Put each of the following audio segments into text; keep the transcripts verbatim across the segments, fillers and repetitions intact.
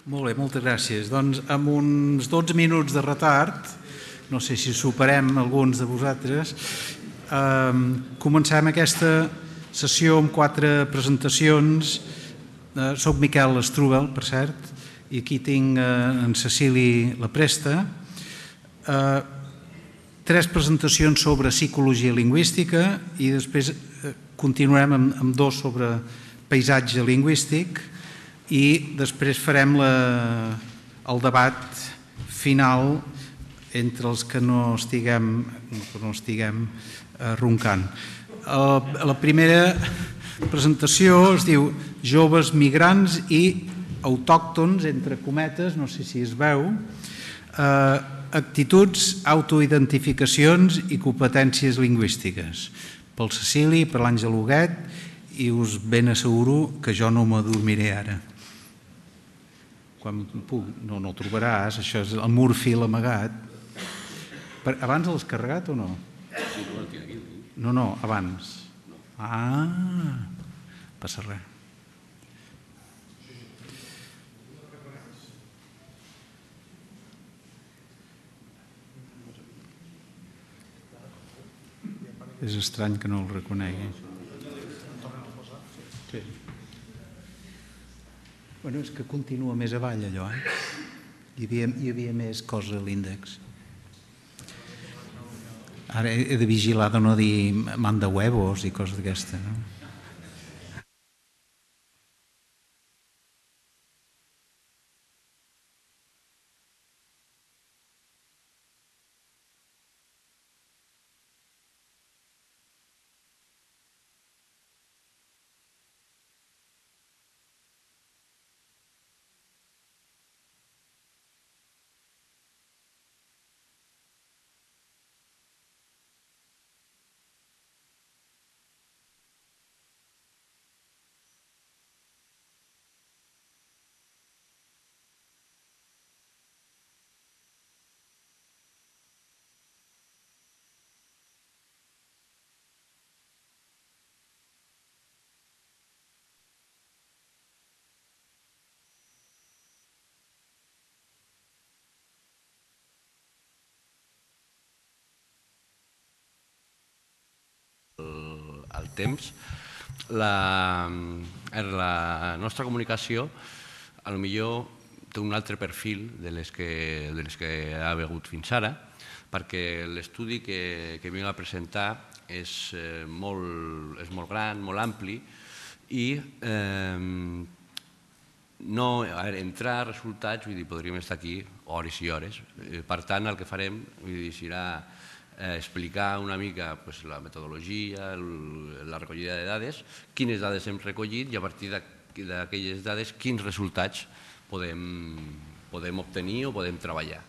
Molt bé, moltes gràcies. Doncs amb uns dotze minuts de retard, no sé si superem alguns de vosaltres, eh, comencem aquesta sessió amb quatre presentacions. Eh, soc Miquel Strubel, per cert, i aquí tinc eh, en Cecili Lapresta. Eh, tres presentacions sobre psicologia lingüística i després eh, continuarem amb, amb dos sobre paisatge lingüístic i després farem la, el debat final entre els que no estiguem, que no estiguem eh, roncant. Eh, la primera presentació es diu Joves migrants i autòctons, entre cometes, no sé si es veu, eh, actituds, autoidentificacions i competències lingüístiques. Pel Cecili, per l'Àngel Huguet, i us ben asseguro que jo no m'adormiré ara. Quan puc, no, no el trobaràs, això és el Murfil amagat. Per, abans l'has carregat o no? No, no, abans. Ah, passa res. És estrany que no el reconegui. Sí. Bueno, és que continua més avall allò, eh? Hi havia, hi havia més cosa a l'índex. Ara he de vigilar de no dir manda huevos i coses d'aquesta, no? El temps, la, la nostra comunicació potser té un altre perfil de les que, de les que ha hagut fins ara, perquè l'estudi que, que vinc a presentar és, eh, molt, és molt gran, molt ampli, i eh, no, a veure, entrar a resultats, vull dir, podríem estar aquí hores i hores. Per tant, el que farem vull dir, serà Eh, explicar una mica pues, la metodologia, el, la recollida de dades, quines dades hem recollit i a partir d'aquelles dades quins resultats podem, podem obtenir o podem treballar.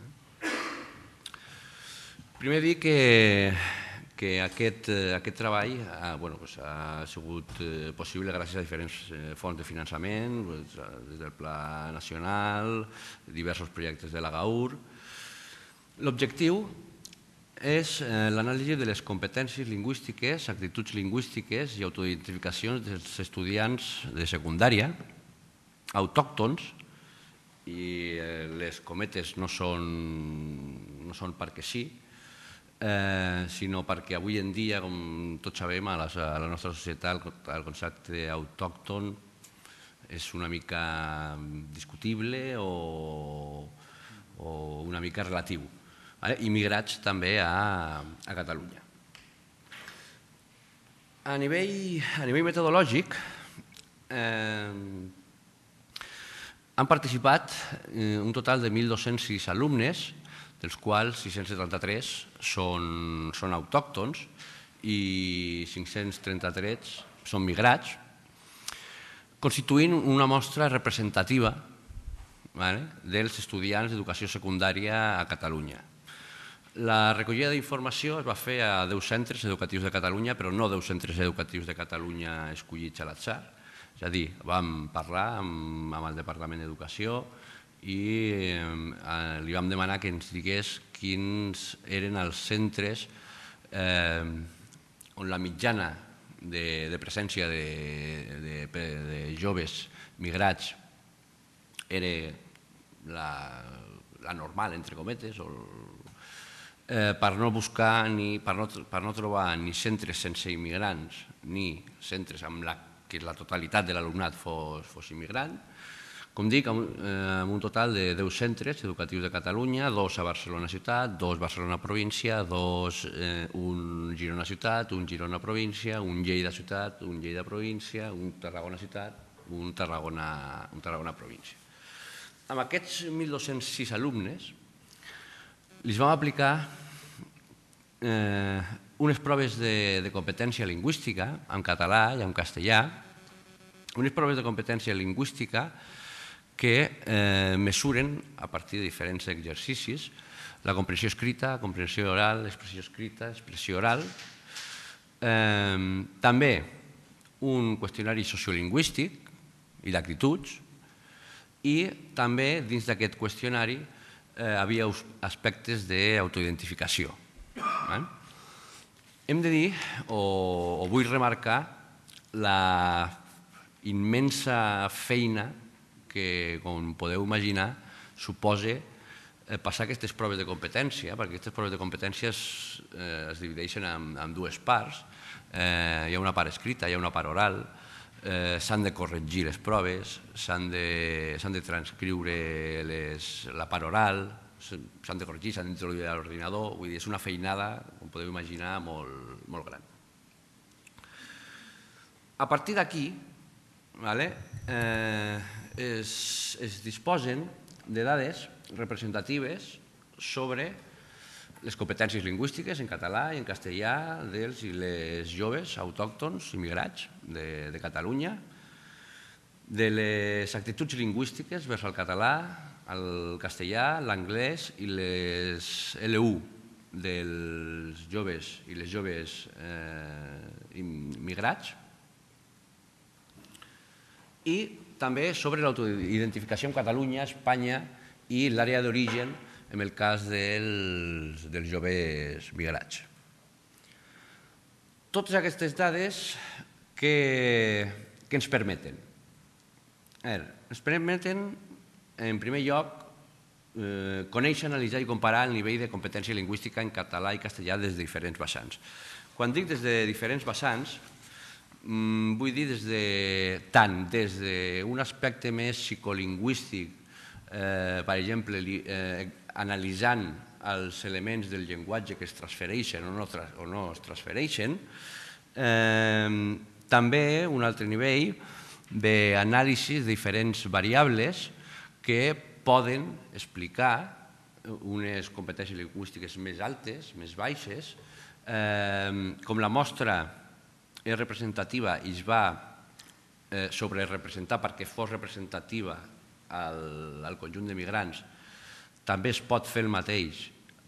Primer dir que, que aquest, aquest treball ha, bueno, pues, ha sigut possible gràcies a diferents fonts de finançament, pues, des del Pla Nacional, diversos projectes de l'Agaur. L'objectiu és l'anàlisi de les competències lingüístiques, actituds lingüístiques i autoidentificacions dels estudiants de secundària autòctons, i les cometes no són, no són perquè sí, eh, sinó perquè avui en dia, com tots sabem, a, les, a la nostra societat el concepte autòcton és una mica discutible o, o una mica relatiu. Immigrats també a, a Catalunya. A nivell, a nivell metodològic eh, han participat eh, un total de mil dos-cents sis alumnes, dels quals sis-cents setanta-tres són, són autòctons i cinc-cents trenta-tres són migrats, constituint una mostra representativa, vale, dels estudiants d'educació secundària a Catalunya. La recollida d'informació es va fer a deu centres educatius de Catalunya, però no deu centres educatius de Catalunya escollits a l'atzar. És a dir, vam parlar amb, amb el Departament d'Educació i eh, li vam demanar que ens digués quins eren els centres eh, on la mitjana de, de presència de, de, de joves migrats era la normal, entre cometes, per no buscar, per no trobar ni centres sense immigrants, ni centres amb què la totalitat de l'alumnat fos immigrant. Com dic, amb un total de deu centres educatius de Catalunya, dos a Barcelona ciutat, dos a Barcelona província, dos un Girona ciutat, un Girona província, un Lleida ciutat, un Lleida província, un Tarragona ciutat, un Tarragona província. Amb aquests mil dos-cents sis alumnes els vam aplicar unes proves de competència lingüística en català i en castellà, unes proves de competència lingüística que mesuren, a partir de diferents exercicis, la comprensió escrita, comprensió oral, expressió escrita, expressió oral. També un qüestionari sociolingüístic i d'actituds, i també dins d'aquest qüestionari hi havia aspectes d'autoidentificació. Hem de dir, o vull remarcar, la immensa feina que, com podeu imaginar, suposa passar aquestes proves de competència, perquè aquestes proves de competència es divideixen en dues parts. Hi ha una part escrita, hi ha una part oral, s'han de corregir les proves, s'han de transcriure la part oral, s'han de corregir, s'han d'introduir a l'ordinador, vull dir, és una feinada, com podeu imaginar, molt gran. A partir d'aquí, es disposen de dades representatives sobre les competències lingüístiques en català i en castellà dels i les joves autòctons immigrats de Catalunya, de les actituds lingüístiques vers el català, el castellà, l'anglès i les L U dels joves i les joves immigrats, i també sobre l'autoidentificació en Catalunya, Espanya i l'àrea d'origen en el cas dels joves migrats. Totes aquestes dades què ens permeten? Ens permeten, en primer lloc, conèixer, analitzar i comparar el nivell de competència lingüística en català i castellà des de diferents vessants. Quan dic des de diferents vessants, vull dir tant des d'un aspecte més psicolingüístic, per exemple, analitzant els elements del llenguatge que es transfereixen o no es transfereixen, també un altre nivell d'anàlisi de diferents variables que poden explicar unes competències lingüístiques més altes, més baixes, com la mostra és representativa i es va sobrerepresentar perquè fos representativa al conjunt de migrants, també es pot fer el mateix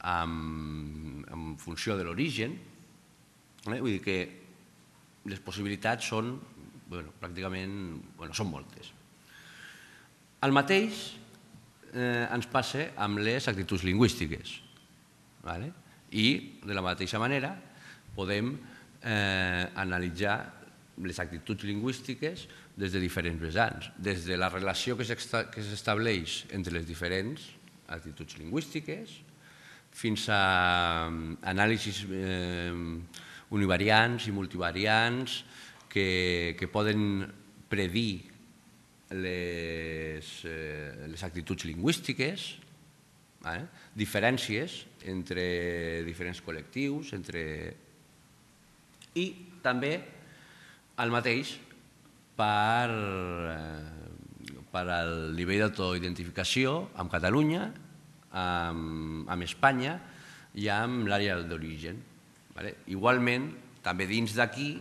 en funció de l'origen. Vull dir que les possibilitats són pràcticament són moltes. El mateix ens passa amb les actituds lingüístiques i de la mateixa manera podem analitzar les actituds lingüístiques des de diferents vessants, des de la relació que s'estableix entre les diferents actituds lingüístiques fins a anàlisis univariants i multivariants que poden predir les actituds lingüístiques, diferències entre diferents col·lectius, i també el mateix per al nivell d'autoidentificació amb Catalunya, amb Espanya i amb l'àrea d'origen. Igualment, també dins d'aquí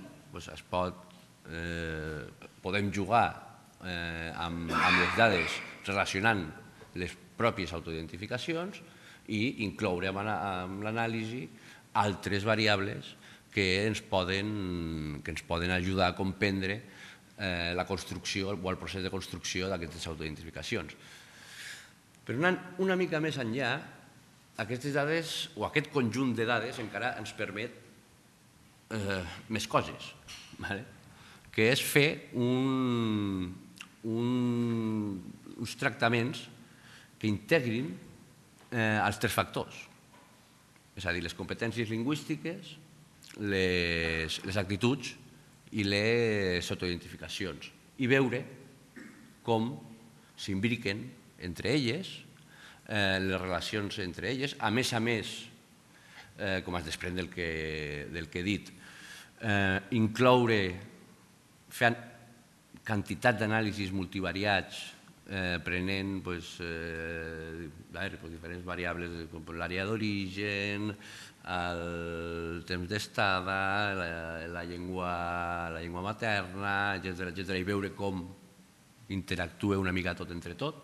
podem jugar amb les dades relacionant les pròpies autoidentificacions i incloure en l'anàlisi altres variables que ens poden ajudar a comprendre la construcció o el procés de construcció d'aquestes autoidentificacions. Però anant una mica més enllà, aquestes dades o aquest conjunt de dades encara ens permet més coses, que és fer uns tractaments que integrin els tres factors, és a dir, les competències lingüístiques, les actituds i les autoidentificacions, i veure com s'imbriquen entre elles, les relacions entre elles, a més a més, com es desprèn del que he dit, incloure, fer quantitat d'anàlisis multivariats, prenent diferents variables com l'àrea d'origen, el temps d'estada, la llengua materna, etcètera, i veure com interactua una mica tot entre tot.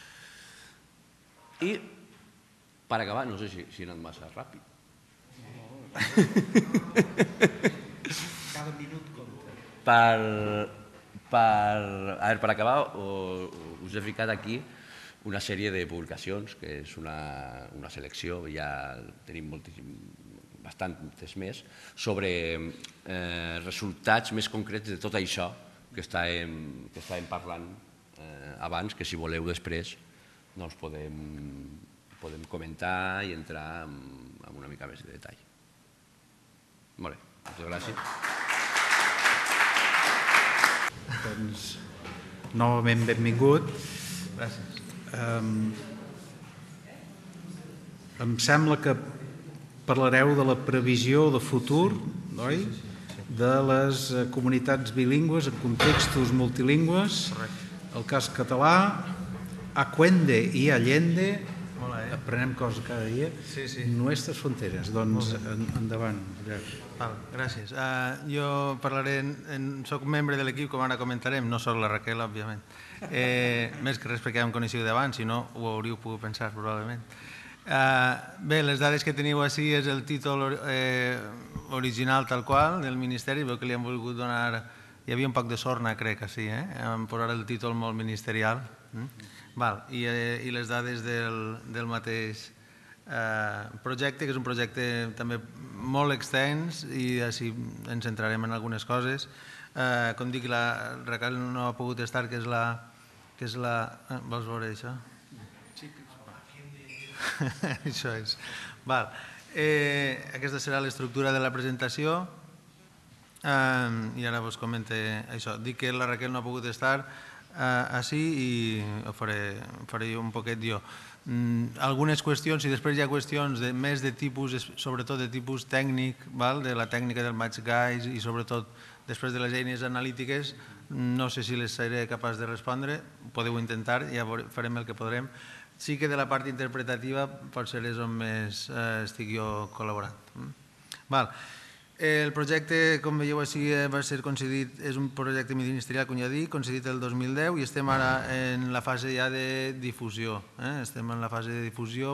I, per acabar, no sé si he anat massa ràpid. Cada minut compta. Per... Per acabar, us he ficat aquí una sèrie de publicacions, que és una selecció, ja tenim bastantes més, sobre resultats més concrets de tot això que estàvem parlant abans, que si voleu després podem comentar i entrar en una mica més de detall. Molt bé, moltes gràcies. Doncs, novament benvingut. Gràcies. Em sembla que parlareu de la previsió de futur, oi? De les comunitats bilingües en contextos multilingües, el cas català, Aquende i Allende, aprenem coses cada dia, Nuestras Fronteres. Doncs endavant. Gràcies. Jo parlaré, soc membre de l'equip, com ara comentarem, no soc la Raquel, òbviament. Més que res perquè ja em coneixeu d'abans, si no ho hauríeu pogut pensar probablement. Bé, les dades que teniu així és el títol original tal qual del Ministeri, veu que li han volgut donar, hi havia un poc de sorna crec així, em posar el títol molt ministerial. I les dades del mateix projecte, que és un projecte també molt extens i així ens centrarem en algunes coses. Com dic, la Raquel no ha pogut estar, que és la... Vols veure això? Això és. Aquesta serà l'estructura de la presentació i ara vos comente això. Dic que la Raquel no ha pogut estar així i ho faré un poquet jo. Algunes qüestions, i després hi ha qüestions més de tipus, sobretot de tipus tècnic, de la tècnica del Match Guys i sobretot després de les eines analítiques, no sé si les seré capaç de respondre, podeu intentar, ja farem el que podrem. Sí que de la part interpretativa potser és on més estic jo col·laborant. El projecte, com veieu així, va ser concedit, és un projecte ministerial, com ja dic, concedit el dos mil deu i estem ara en la fase ja de difusió. Estem en la fase de difusió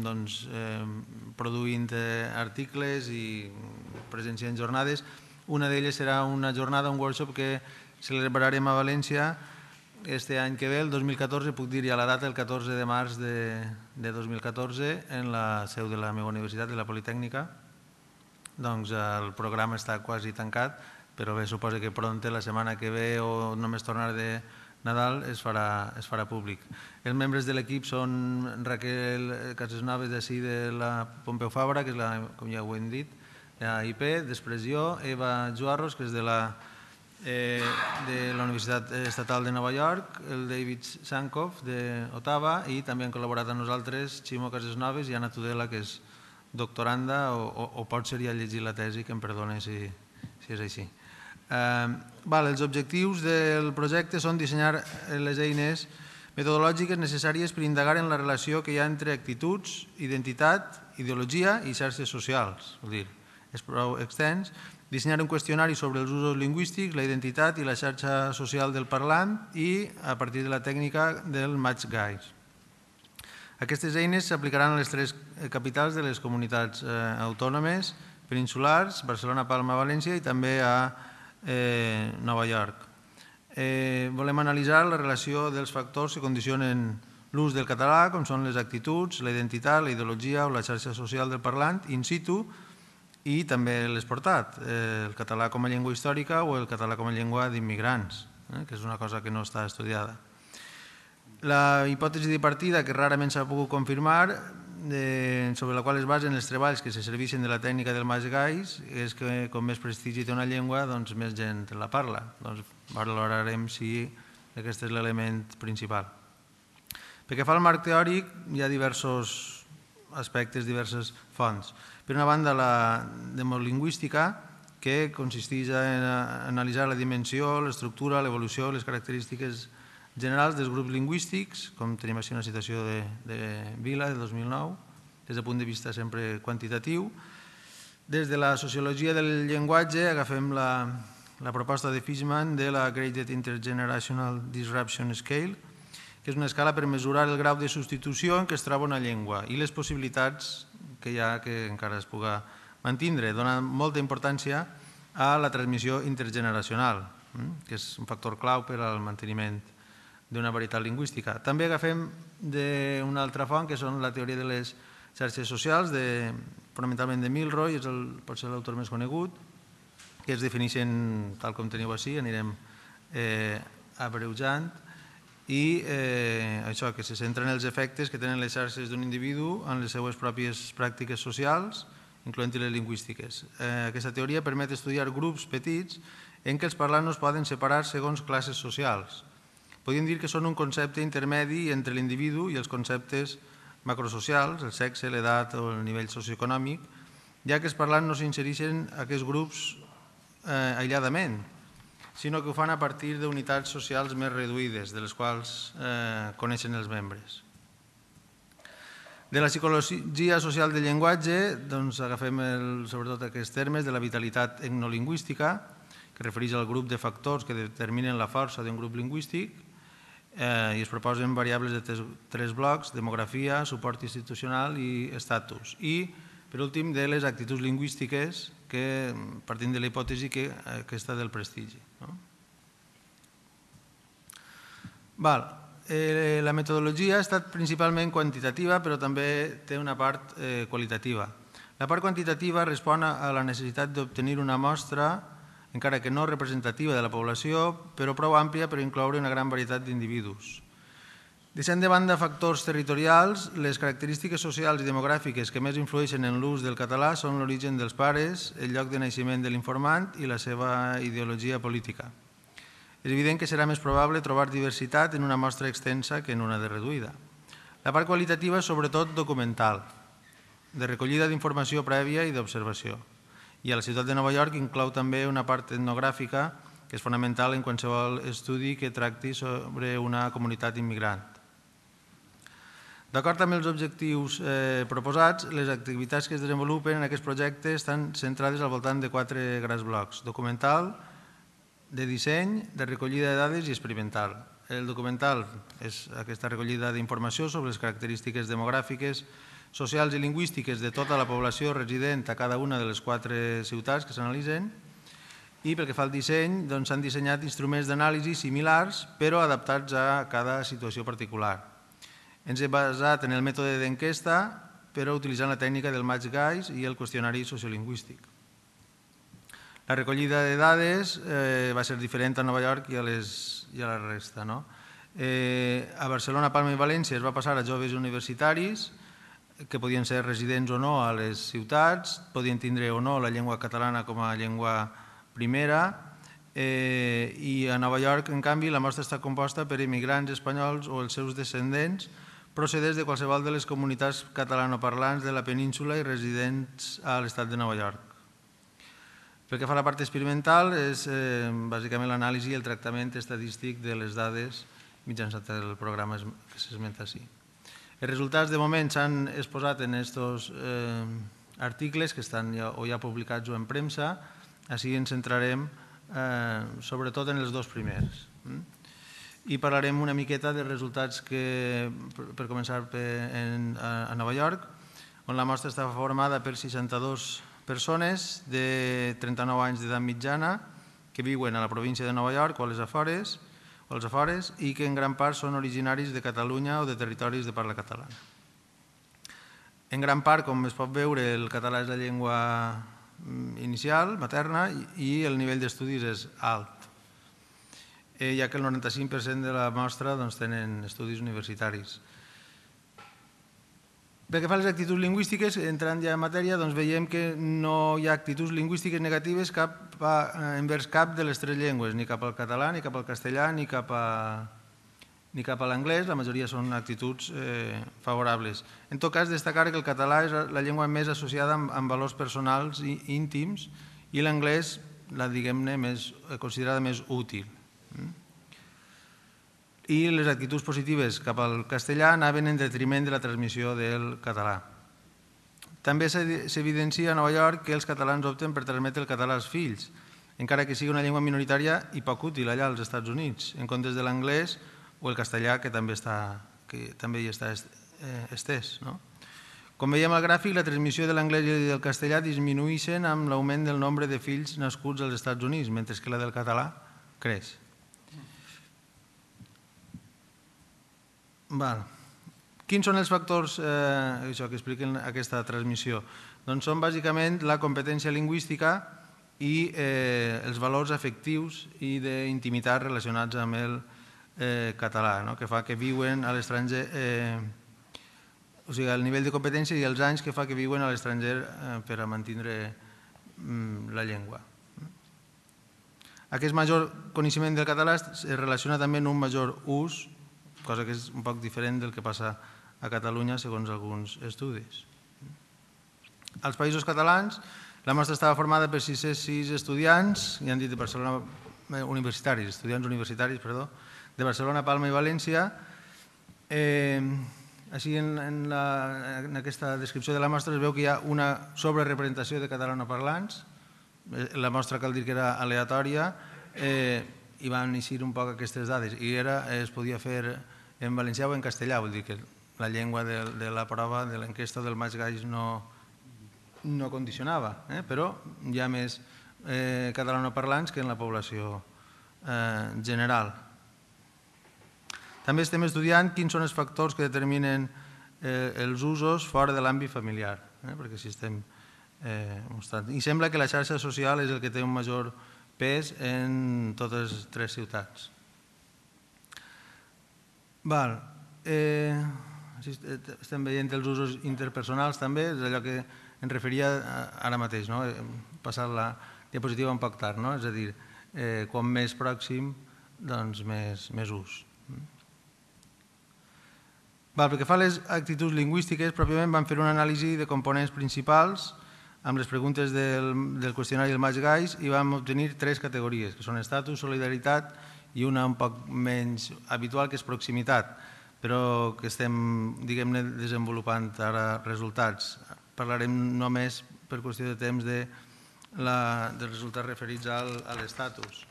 produint articles i presenciant jornades. Una d'elles serà una jornada, un workshop que celebrarem a València este any que ve, el dos mil catorze, puc dir ja la data, el catorze de març de dos mil catorze, en la seu de la meva universitat, de la Politècnica. Doncs el programa està quasi tancat, però bé, suposo que pront, la setmana que ve o només tornar de Nadal, es farà públic. Els membres de l'equip són Raquel Casesnoves, d'ací de la Pompeu Fabra, que és la, com ja ho hem dit, de I P, després jo, Eva Juarros, que és de la Universitat Estatal de Nova York, el David Sankoff, d'Ottawa, i també han col·laborat amb nosaltres Ximo Casesnoves i Anna Tudela, que és doctoranda, o pot ser ja llegir la tesi, que em perdone si és així. Els objectius del projecte són dissenyar les eines metodològiques necessàries per indagar en la relació que hi ha entre actituds, identitat, ideologia i xarxes socials. És prou extens. Dissenyar un qüestionari sobre els usos lingüístics, la identitat i la xarxa social del parlant i a partir de la tècnica del Match Guys. Aquestes eines s'aplicaran a les tres capitals de les comunitats autònomes peninsulars, Barcelona, Palma, València i també a Nova York. Volem analitzar la relació dels factors que condicionen l'ús del català, com són les actituds, la identitat, la ideologia o la xarxa social del parlant in situ i també l'exportat, el català com a llengua històrica o el català com a llengua d'immigrants, que és una cosa que no està estudiada. La hipòtesi de partida, que rarament s'ha pogut confirmar, sobre la qual es basen els treballs que se serveixen de la tècnica del Mas Gais, és que com més prestigi té una llengua, doncs més gent la parla. Doncs valorarem si aquest és l'element principal. Pel que fa al marc teòric, hi ha diversos aspectes, diverses fonts. Per una banda, la demolingüística, que consisteix en analitzar la dimensió, l'estructura, l'evolució, les característiques generals dels grups lingüístics, com tenim així una citació de Vila, de dos mil nou, des del punt de vista sempre quantitatiu. Des de la sociologia del llenguatge agafem la proposta de Fishman de la Graded Intergenerational Disruption Scale, que és una escala per mesurar el grau de substitució en què es troba una llengua i les possibilitats que hi ha que encara es pugui mantenir, donant molta importància a la transmissió intergeneracional, que és un factor clau per al manteniment d'una varietat lingüística. També agafem d'una altra font, que són la teoria de les xarxes socials, fonamentalment de Milroy, és potser l'autor més conegut, que es defineixen tal com teniu així, anirem abreujant, i això, que se centra en els efectes que tenen les xarxes d'un individu en les seues pròpies pràctiques socials, incloent-hi les lingüístiques. Aquesta teoria permet estudiar grups petits en què els parlants no es poden separar segons classes socials. Podríem dir que són un concepte intermedi entre l'individu i els conceptes macrosocials, el sexe, l'edat o el nivell socioeconòmic, ja que els parlants no s'insereixen en aquests grups aïlladament, sinó que ho fan a partir d'unitats socials més reduïdes, de les quals coneixen els membres. De la psicologia social del llenguatge, agafem sobretot aquests termes de la vitalitat etnolingüística, que refereix al grup de factors que determinen la força d'un grup lingüístic, i es proposen variables de tres blocs: demografia, suport institucional i estatus. I, per últim, de les actituds lingüístiques, que partint de la hipòtesi que aquesta del prestigi. La metodologia ha estat principalment quantitativa, però també té una part qualitativa. La part quantitativa respon a la necessitat d'obtenir una mostra, encara que no representativa de la població, però prou àmplia per incloure una gran varietat d'individus. Deixant de banda factors territorials, les característiques socials i demogràfiques que més influeixen en l'ús del català són l'origen dels pares, el lloc de naixement de l'informant i la seva ideologia política. És evident que serà més probable trobar diversitat en una mostra extensa que en una de reduïda. La part qualitativa és sobretot documental, de recollida d'informació prèvia i d'observació. I a la ciutat de Nova York inclou també una part etnogràfica que és fonamental en qualsevol estudi que tracti sobre una comunitat immigrant. D'acord amb els objectius proposats, les activitats que es desenvolupen en aquest projecte estan centrades al voltant de quatre grans blocs: documental, de disseny, de recollida de dades i experimental. El documental és aquesta recollida d'informació sobre les característiques demogràfiques, socials i lingüístiques de tota la població resident a cada una de les quatre ciutats que s'analitzen, i pel que fa al disseny, s'han dissenyat instruments d'anàlisi similars però adaptats a cada situació particular. Ens hem basat en el mètode d'enquesta però utilitzant la tècnica del Mas Gais i el qüestionari sociolingüístic. La recollida de dades va ser diferent a Nova York i a la resta. A Barcelona, Palma i València es va passar a joves universitaris que podien ser residents o no a les ciutats, podien tindre o no la llengua catalana com a llengua primera, i a Nova York, en canvi, la mostra està composta per immigrants espanyols o els seus descendents procedents de qualsevol de les comunitats catalanoparlants de la península i residents a l'estat de Nova York. Pel que fa a la part experimental, és bàsicament l'anàlisi i el tractament estadístic de les dades mitjançant el programa que s'esmenta així. Els resultats de moment s'han exposat en aquests articles que estan o ja publicats o en premsa. Així ens centrarem sobretot en els dos primers. I parlarem una miqueta dels resultats que, per començar a Nova York, on la mostra estava formada per seixanta-dues persones de trenta-nou anys d'edat mitjana que viuen a la província de Nova York o a les afores, als afores, i que en gran part són originaris de Catalunya o de territoris de parla catalana. En gran part, com es pot veure, el català és la llengua inicial, materna, i el nivell d'estudis és alt. ja que el noranta-cinc per cent de la mostra tenen estudis universitaris. Pel que fa a les actituds lingüístiques, entrant ja en matèria, veiem que no hi ha actituds lingüístiques negatives envers cap de les tres llengües, ni cap al català, ni cap al castellà, ni cap a l'anglès. La majoria són actituds favorables. En tot cas, destacar que el català és la llengua més associada amb valors personals i íntims i l'anglès, la diguem-ne, considerada més útil. I les actituds positives cap al castellà anaven en detriment de la transmissió del català. També s'evidencia a Nova York que els catalans opten per transmetre el català als fills, encara que sigui una llengua minoritària i poc útil allà als Estats Units, en comptes de l'anglès o el castellà, que també hi està estès. Com veiem al gràfic, la transmissió de l'anglès i del castellà disminueixen amb l'augment del nombre de fills nascuts als Estats Units, mentre que la del català creix. Quins són els factors que expliquen aquesta transmissió? Doncs són bàsicament la competència lingüística i els valors afectius i d'intimitat relacionats amb el català, que fa que viuen a l'estranger, o sigui, el nivell de competència i els anys que fa que viuen a l'estranger per a mantenir la llengua. Aquest major coneixement del català es relaciona també amb un major ús, cosa que és un poc diferent del que passa a Catalunya segons alguns estudis. Als Països Catalans, la mostra estava formada per sis estudiants, ja han dit de Barcelona, universitaris, estudiants universitaris, perdó, de Barcelona, Palma i València. Així, en aquesta descripció de la mostra es veu que hi ha una sobrerepresentació de catalanoparlants. La mostra cal dir que era aleatòria, i van eixir un poc aquestes dades, i es podia fer en valencià o en castellà, vol dir que la llengua de la prova, de l'enquesta del Maig Gais no condicionava, però hi ha més catalanoparlants que en la població general. També estem estudiant quins són els factors que determinen els usos fora de l'àmbit familiar, perquè si estem mostrant. I sembla que la xarxa social és el que té un major pes en totes tres ciutats. Estem veient els usos interpersonals també, és allò que em referia ara mateix, passar la diapositiva un poc tard, és a dir, com més pròxim, doncs més ús. Pel que fa a les actituds lingüístiques, pròpiament vam fer una anàlisi de components principals amb les preguntes del qüestionari del Maig Gais i vam obtenir tres categories, que són estatus, solidaritat i una un poc menys habitual, que és proximitat, però que estem, diguem-ne, desenvolupant ara resultats. Parlarem només, per qüestió de temps, dels resultats referits a l'estatus.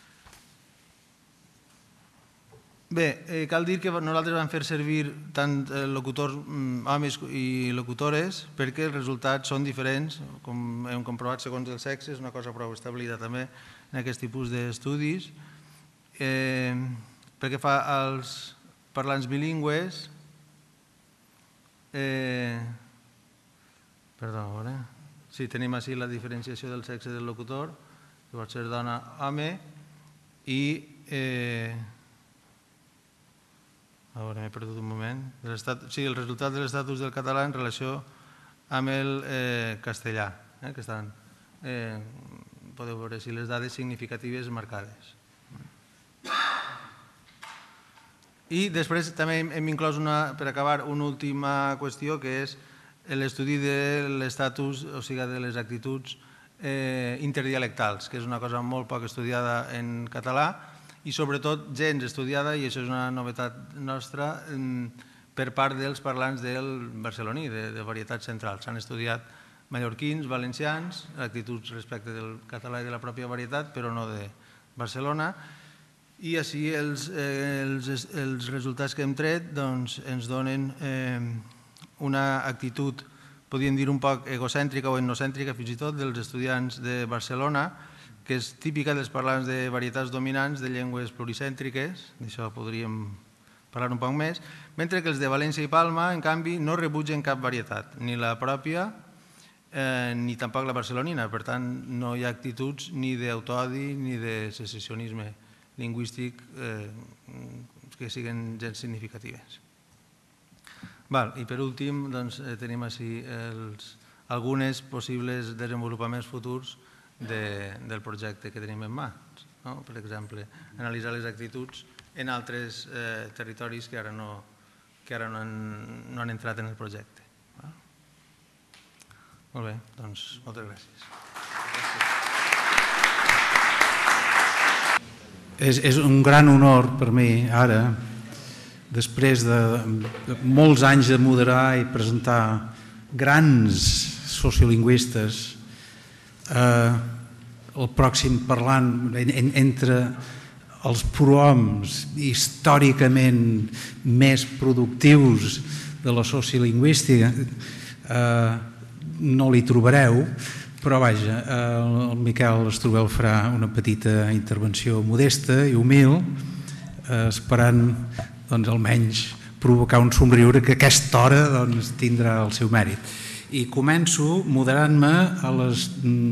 Bé, cal dir que nosaltres vam fer servir tant locutors homes i locutores perquè els resultats són diferents, com hem comprovat segons el sexe, és una cosa prou establida també en aquest tipus d'estudis. Pel que fa als parlants bilingües, perdó, a veure, sí, tenim així la diferenciació del sexe del locutor, que pot ser dona o home, i a veure, m'he perdut un moment. Sí, el resultat de l'estatus del català en relació amb el castellà, que estan, podeu veure si les dades significatives marcades. I després també hem inclòs, per acabar, una última qüestió, que és l'estudi de l'estatus, o sigui, de les actituds interdialectals, que és una cosa molt poc estudiada en català, i sobretot gens estudiada, i això és una novetat nostra, per part dels parlants del barceloní, de varietats centrals. S'han estudiat mallorquins, valencians, actituds respecte del català i de la pròpia varietat, però no de Barcelona, i així els resultats que hem tret ens donen una actitud, podríem dir un poc egocèntrica o etnocèntrica fins i tot, dels estudiants de Barcelona, que és típica dels parlants de varietats dominants de llengües pluricèntriques, d'això podríem parlar un poc més, mentre que els de València i Palma, en canvi, no rebutgen cap varietat, ni la pròpia ni tampoc la barcelonina. Per tant, no hi ha actituds ni d'autoodi ni de secessionisme lingüístic que siguin gens significatives. I per últim tenim així algunes possibles desenvolupaments futurs del projecte que tenim en mans. Per exemple, analitzar les actituds en altres territoris que ara no han entrat en el projecte. Molt bé, doncs moltes gràcies. És un gran honor per mi ara, després de molts anys de moderar i presentar grans sociolingüistes, el pròxim parlant entre els prohoms històricament més productius de la sociolingüística, no l'hi trobareu, però vaja, el Miquel Strubell farà una petita intervenció modesta i humil, esperant almenys provocar un somriure que a aquesta hora tindrà el seu mèrit. I començo moderant-me a les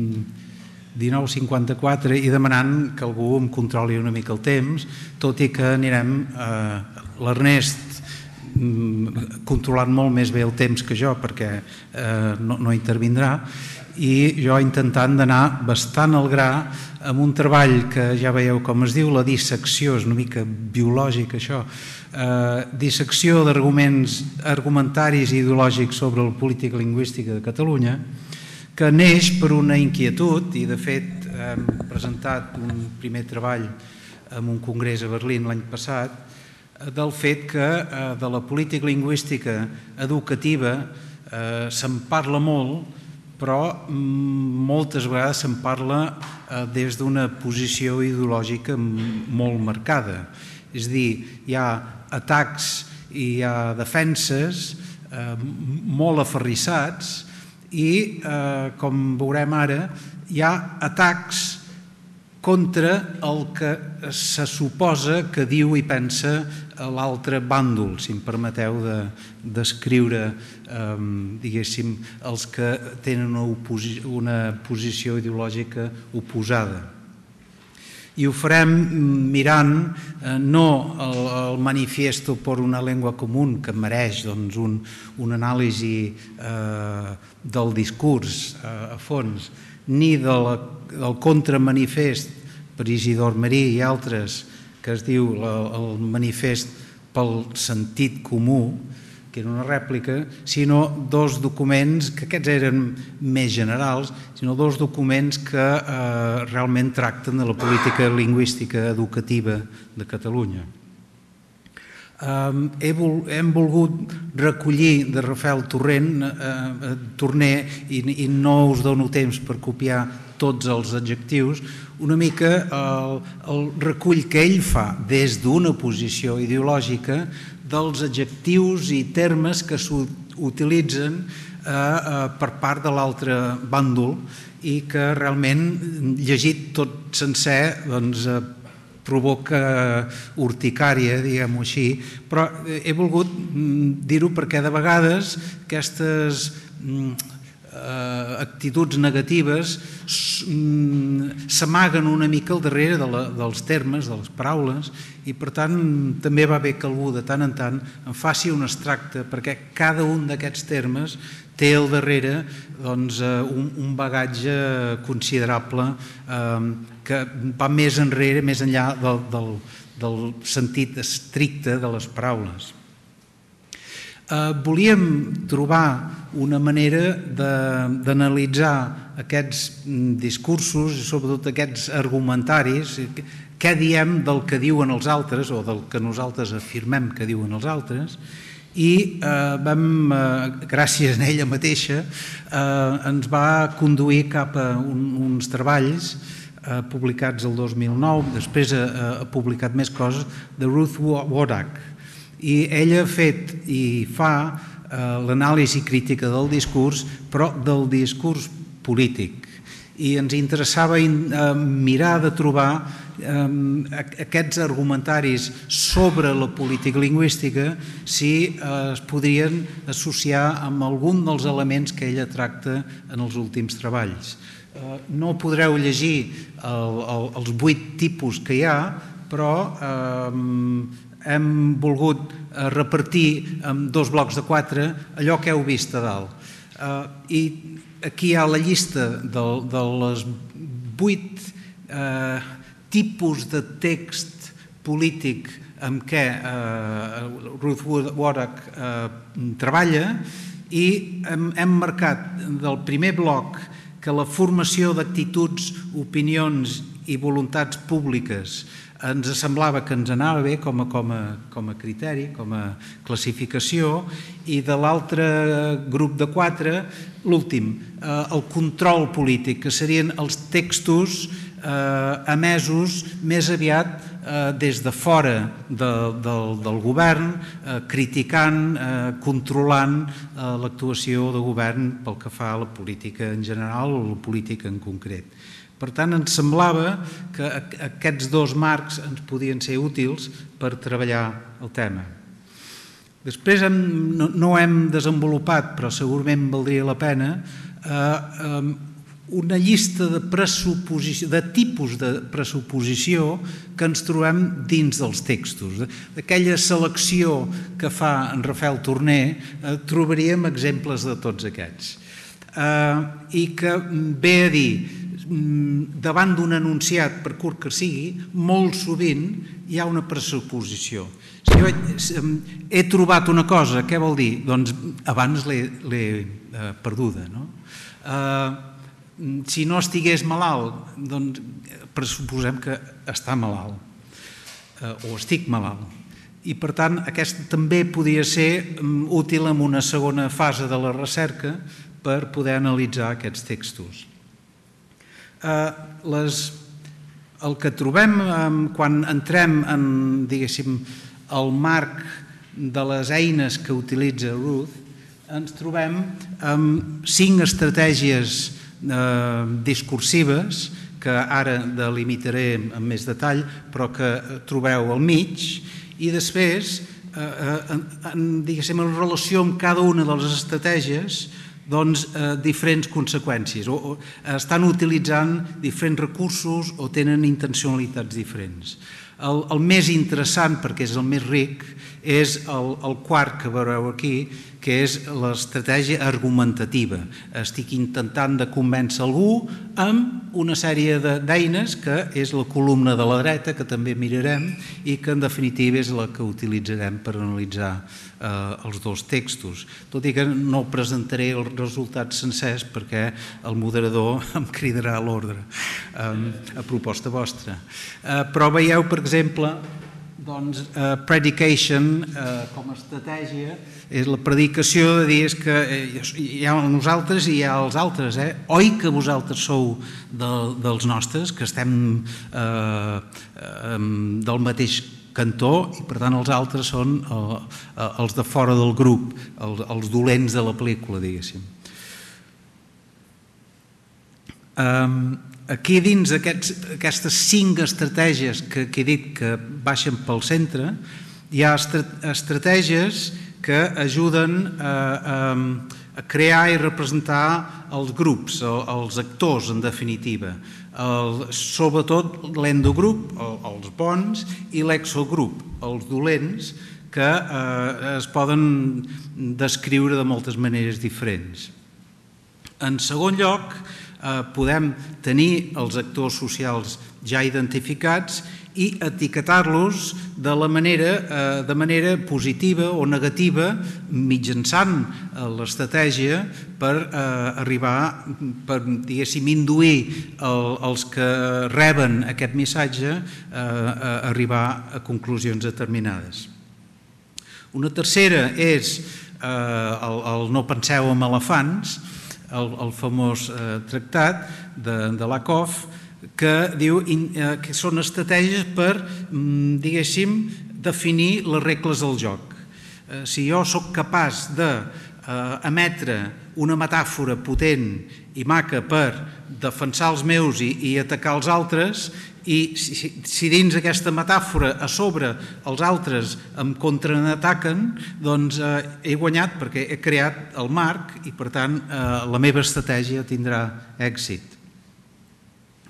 dinou cinquanta-quatre i demanant que algú em controli una mica el temps, tot i que anirem l'Ernest controlant molt més bé el temps que jo perquè no intervindrà, i jo intentant d'anar bastant al gra amb un treball que ja veieu com es diu, la dissecció, és una mica biològic això, dissecció d'arguments argumentaris i ideològics sobre la política lingüística de Catalunya, que neix per una inquietud, i de fet hem presentat un primer treball en un congrés a Berlín l'any passat, del fet que de la política lingüística educativa se'n parla molt, però moltes vegades se'n parla des d'una posició ideològica molt marcada. És a dir, hi ha atacs i hi ha defenses molt aferrissats i, com veurem ara, hi ha atacs contra el que se suposa que diu i pensa l'altre bàndol, si em permeteu descriure, diguéssim, els que tenen una posició ideològica oposada. I ho farem mirant no el manifiesto por una lengua común, que mereix una anàlisi del discurs a fons, ni del contramanifest per Isidor Marí i altres, que es diu el manifest pel sentit comú, que era una rèplica, sinó dos documents, que aquests eren més generals, sinó dos documents que realment tracten de la política lingüística educativa de Catalunya. Hem volgut recollir de Rafael Torner, i no us dono temps per copiar tots els adjectius, una mica el recull que ell fa des d'una posició ideològica dels adjectius i termes que s'utilitzen per part de l'altre bàndol i que realment, llegit tot sencer, provoca urticària, diguem-ho així, però he volgut dir-ho perquè de vegades aquestes actituds negatives s'amaguen una mica al darrere dels termes, de les paraules, i per tant també va bé que algú de tant en tant en faci un extracte, perquè cada un d'aquests termes té al darrere un bagatge considerable que va més enrere, més enllà del sentit estricte de les paraules. Volíem trobar una manera d'analitzar aquests discursos i sobretot aquests argumentaris, què diem del que diuen els altres o del que nosaltres afirmem que diuen els altres, i vam, gràcies a ella mateixa, ens va conduir cap a uns treballs publicats el dos mil nou, després ha publicat més coses, de Ruth Wodak. I ella ha fet i fa l'anàlisi crítica del discurs, però del discurs polític. I ens interessava mirar de trobar aquests argumentaris sobre la política lingüística si es podrien associar amb algun dels elements que ella tracta en els últims treballs. No podreu llegir els vuit tipus que hi ha, però hem volgut repartir en dos blocs de quatre allò que heu vist a dalt. I aquí hi ha la llista de les vuit tipus de text polític amb què Ruth Wodak treballa, i hem marcat del primer bloc que la formació d'actituds, opinions i voluntats públiques ens semblava que ens anava bé com a criteri, com a classificació, i de l'altre grup de quatre, l'últim, el control polític, que serien els textos emesos més aviat des de fora del govern, criticant, controlant l'actuació del govern pel que fa a la política en general o la política en concret. Per tant, ens semblava que aquests dos marcs ens podien ser útils per treballar el tema. Després no ho hem desenvolupat, però segurament valdria la pena, una llista de tipus de pressuposició que ens trobem dins dels textos. D'aquella selecció que fa en Rafael Torner trobaríem exemples de tots aquests. I que ve a dir, davant d'un enunciat, per curt que sigui, molt sovint hi ha una pressuposició. Si jo he trobat una cosa, què vol dir? Doncs abans l'he perduda, no? Si no estigués malalt, doncs pressuposem que està malalt o estic malalt. I per tant, aquesta també podria ser útil en una segona fase de la recerca per poder analitzar aquests textos. El que trobem quan entrem en, diguéssim, el marc de les eines que utilitza Ruth, ens trobem amb cinc estratègies discursives que ara delimitaré amb més detall, però que trobeu al mig, i després, diguéssim, en relació amb cada una de les estratègies, doncs diferents conseqüències, o estan utilitzant diferents recursos o tenen intencionalitats diferents. El més interessant, perquè és el més ric, és el quart que veureu aquí, que és l'estratègia argumentativa. Estic intentant de convèncer algú amb una sèrie d'eines, que és la columna de la dreta, que també mirarem, i que en definitiva és la que utilitzarem per analitzar els dos textos. Tot i que no presentaré els resultats sencers perquè el moderador em cridarà a l'ordre, a proposta vostra. Però veieu, per exemple, doncs, predication com a estratègia és la predicació de dir que hi ha nosaltres i hi ha els altres. Oi que vosaltres sou dels nostres, que estem del mateix cantó, i per tant els altres són els de fora del grup, els dolents de la pel·lícula, diguéssim. Aquí dins d'aquestes cinc estratègies que he dit que baixen pel centre, hi ha estratègies que ajuden a crear i representar els grups, els actors, en definitiva. Sobretot l'endogrup, els bons, i l'exogrup, els dolents, que es poden descriure de moltes maneres diferents. En segon lloc, podem tenir els actors socials ja identificats i etiquetar-los de manera positiva o negativa mitjançant l'estratègia per arribar, per, diguéssim, induir els que reben aquest missatge a arribar a conclusions determinades. Una tercera és el no penseu en elefants, el famós tractat de Lakoff, que diu que són estratègies per, diguéssim, definir les regles del joc. Si jo sóc capaç d'emetre una metàfora potent i maca per defensar els meus i atacar els altres, i si dins aquesta metàfora a sobre els altres em contraataquen, doncs he guanyat perquè he creat el marc i per tant la meva estratègia tindrà èxit.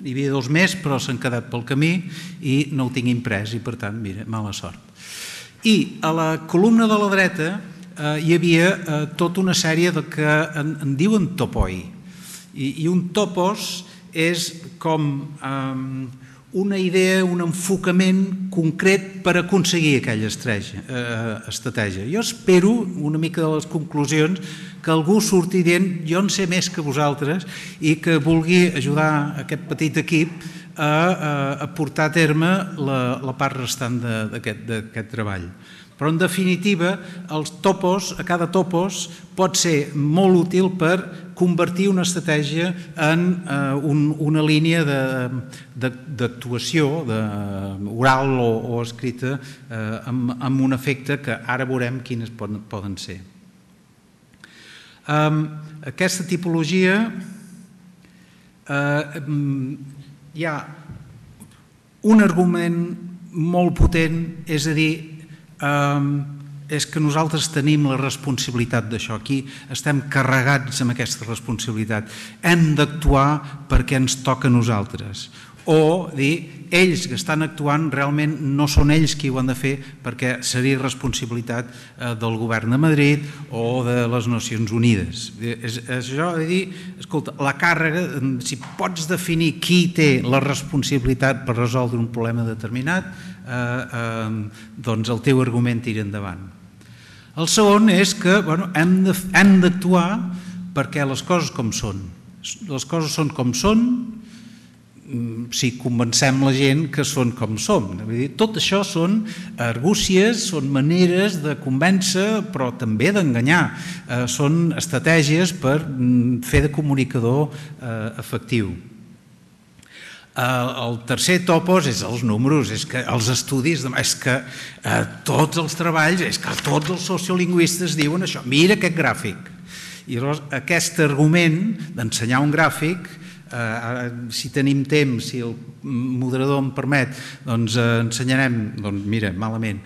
N'hi havia dos més, però s'han quedat pel camí i no ho tinc imprès i, per tant, mira, mala sort. I a la columna de la dreta hi havia tota una sèrie que en diuen topoi. I un topos és com una idea, un enfocament concret per aconseguir aquella estratègia. Jo espero, una mica de les conclusions, que algú surti dient jo en sé més que vosaltres i que vulgui ajudar aquest petit equip a portar a terme la part restant d'aquest treball. Però, en definitiva, els topos, a cada topos pot ser molt útil per convertir una estratègia en una línia d'actuació oral o escrita amb un efecte que ara veurem quines poden ser. Aquesta tipologia hi ha un argument molt potent, és a dir, és que nosaltres tenim la responsabilitat d'això. Aquí estem carregats amb aquesta responsabilitat. Hem d'actuar perquè ens toca a nosaltres. O dir, ells que estan actuant realment no són ells qui ho han de fer perquè seria responsabilitat del govern de Madrid o de les Nacions Unides. És això de dir, escolta, la càrrega, si pots definir qui té la responsabilitat per resoldre un problema determinat, doncs el teu argument tira endavant. El segon és que hem d'actuar perquè les coses com són. Les coses són com són si convencem la gent que són com som. Tot això són argúcies, són maneres de convèncer, però també d'enganyar. Són estratègies per fer de comunicador efectiu. El tercer topos és els números, és que els estudis, és que tots els treballs, és que tots els sociolingüistes diuen això. Mira aquest gràfic. I llavors aquest argument d'ensenyar un gràfic, si tenim temps, si el moderador em permet, doncs ensenyarem, doncs mira, malament,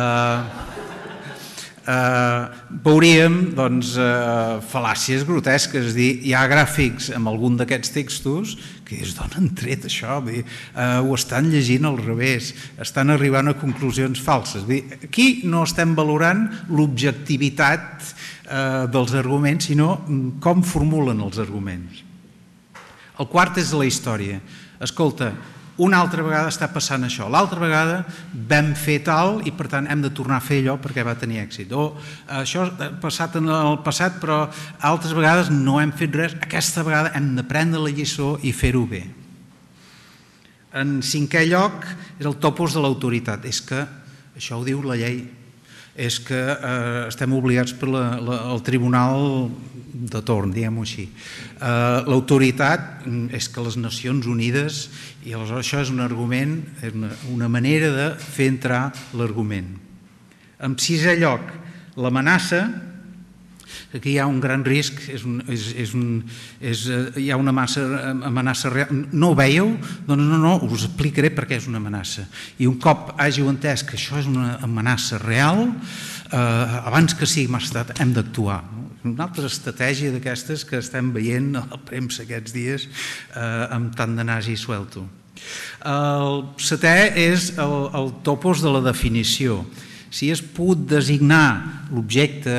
veuríem fal·làcies grotesques, és a dir, hi ha gràfics amb algun d'aquests textos que es donen tret això, ho estan llegint al revés, estan arribant a conclusions falses. Aquí no estem valorant l'objectivitat dels arguments, sinó com formulen els arguments. El quart és la història. Escolta, una altra vegada està passant això, l'altra vegada vam fer tal i per tant hem de tornar a fer allò perquè va tenir èxit. O això ha passat en el passat però altres vegades no hem fet res, aquesta vegada hem de prendre la lliçó i fer-ho bé. En cinquè lloc és el topos de l'autoritat. És que això ho diu la llei. És que estem obligats pel tribunal de torn, diguem-ho així. L'autoritat és que les Nacions Unides, i aleshores això és un argument, una manera de fer entrar l'argument. En sisè lloc, l'amenaça, aquí hi ha un gran risc, hi ha una amenaça real. No ho veieu? Doncs no, no, us explicaré per què és una amenaça. I un cop hàgiu entès que això és una amenaça real, abans que sigui massa tard hem d'actuar. Una altra estratègia d'aquestes que estem veient a la premsa aquests dies amb tant de nas i suelto. El setè és el topos de la definició. Si has pogut designar l'objecte,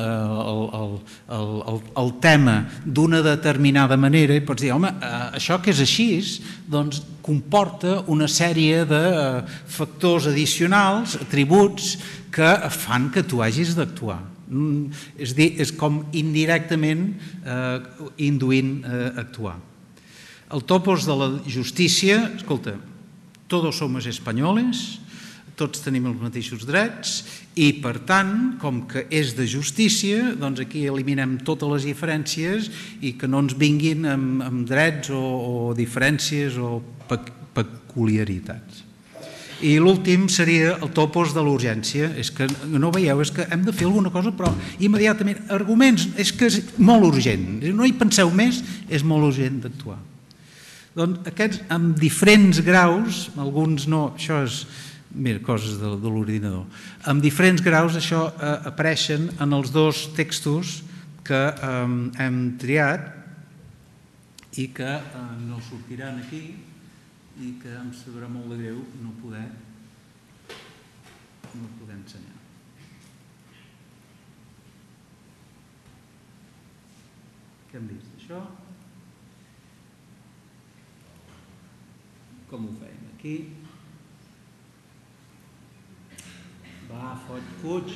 el tema d'una determinada manera i pots dir, home, això que és així, doncs comporta una sèrie de factors addicionals, atributs, que fan que tu hagis d'actuar. És a dir, és com indirectament induint actuar. El topos de la justícia, escolta, todos somos españoles, tots tenim els mateixos drets i, per tant, com que és de justícia, doncs aquí eliminem totes les diferències i que no ens vinguin amb drets o diferències o peculiaritats. I l'últim seria el topos de l'urgència. És que no veieu, és que hem de fer alguna cosa, però immediatament, arguments, és que és molt urgent. No hi penseu més, és molt urgent d'actuar. Doncs aquests, amb diferents graus, alguns no, això és... Mira, coses de l'ordinador. Amb diferents graus això apareixen en els dos textos que hem triat i que no sortiran aquí i que em sabrà molt de greu no poder no poder ensenyar. Què hem vist d'això? Com ho feim? Aquí. Va, foll, fuig.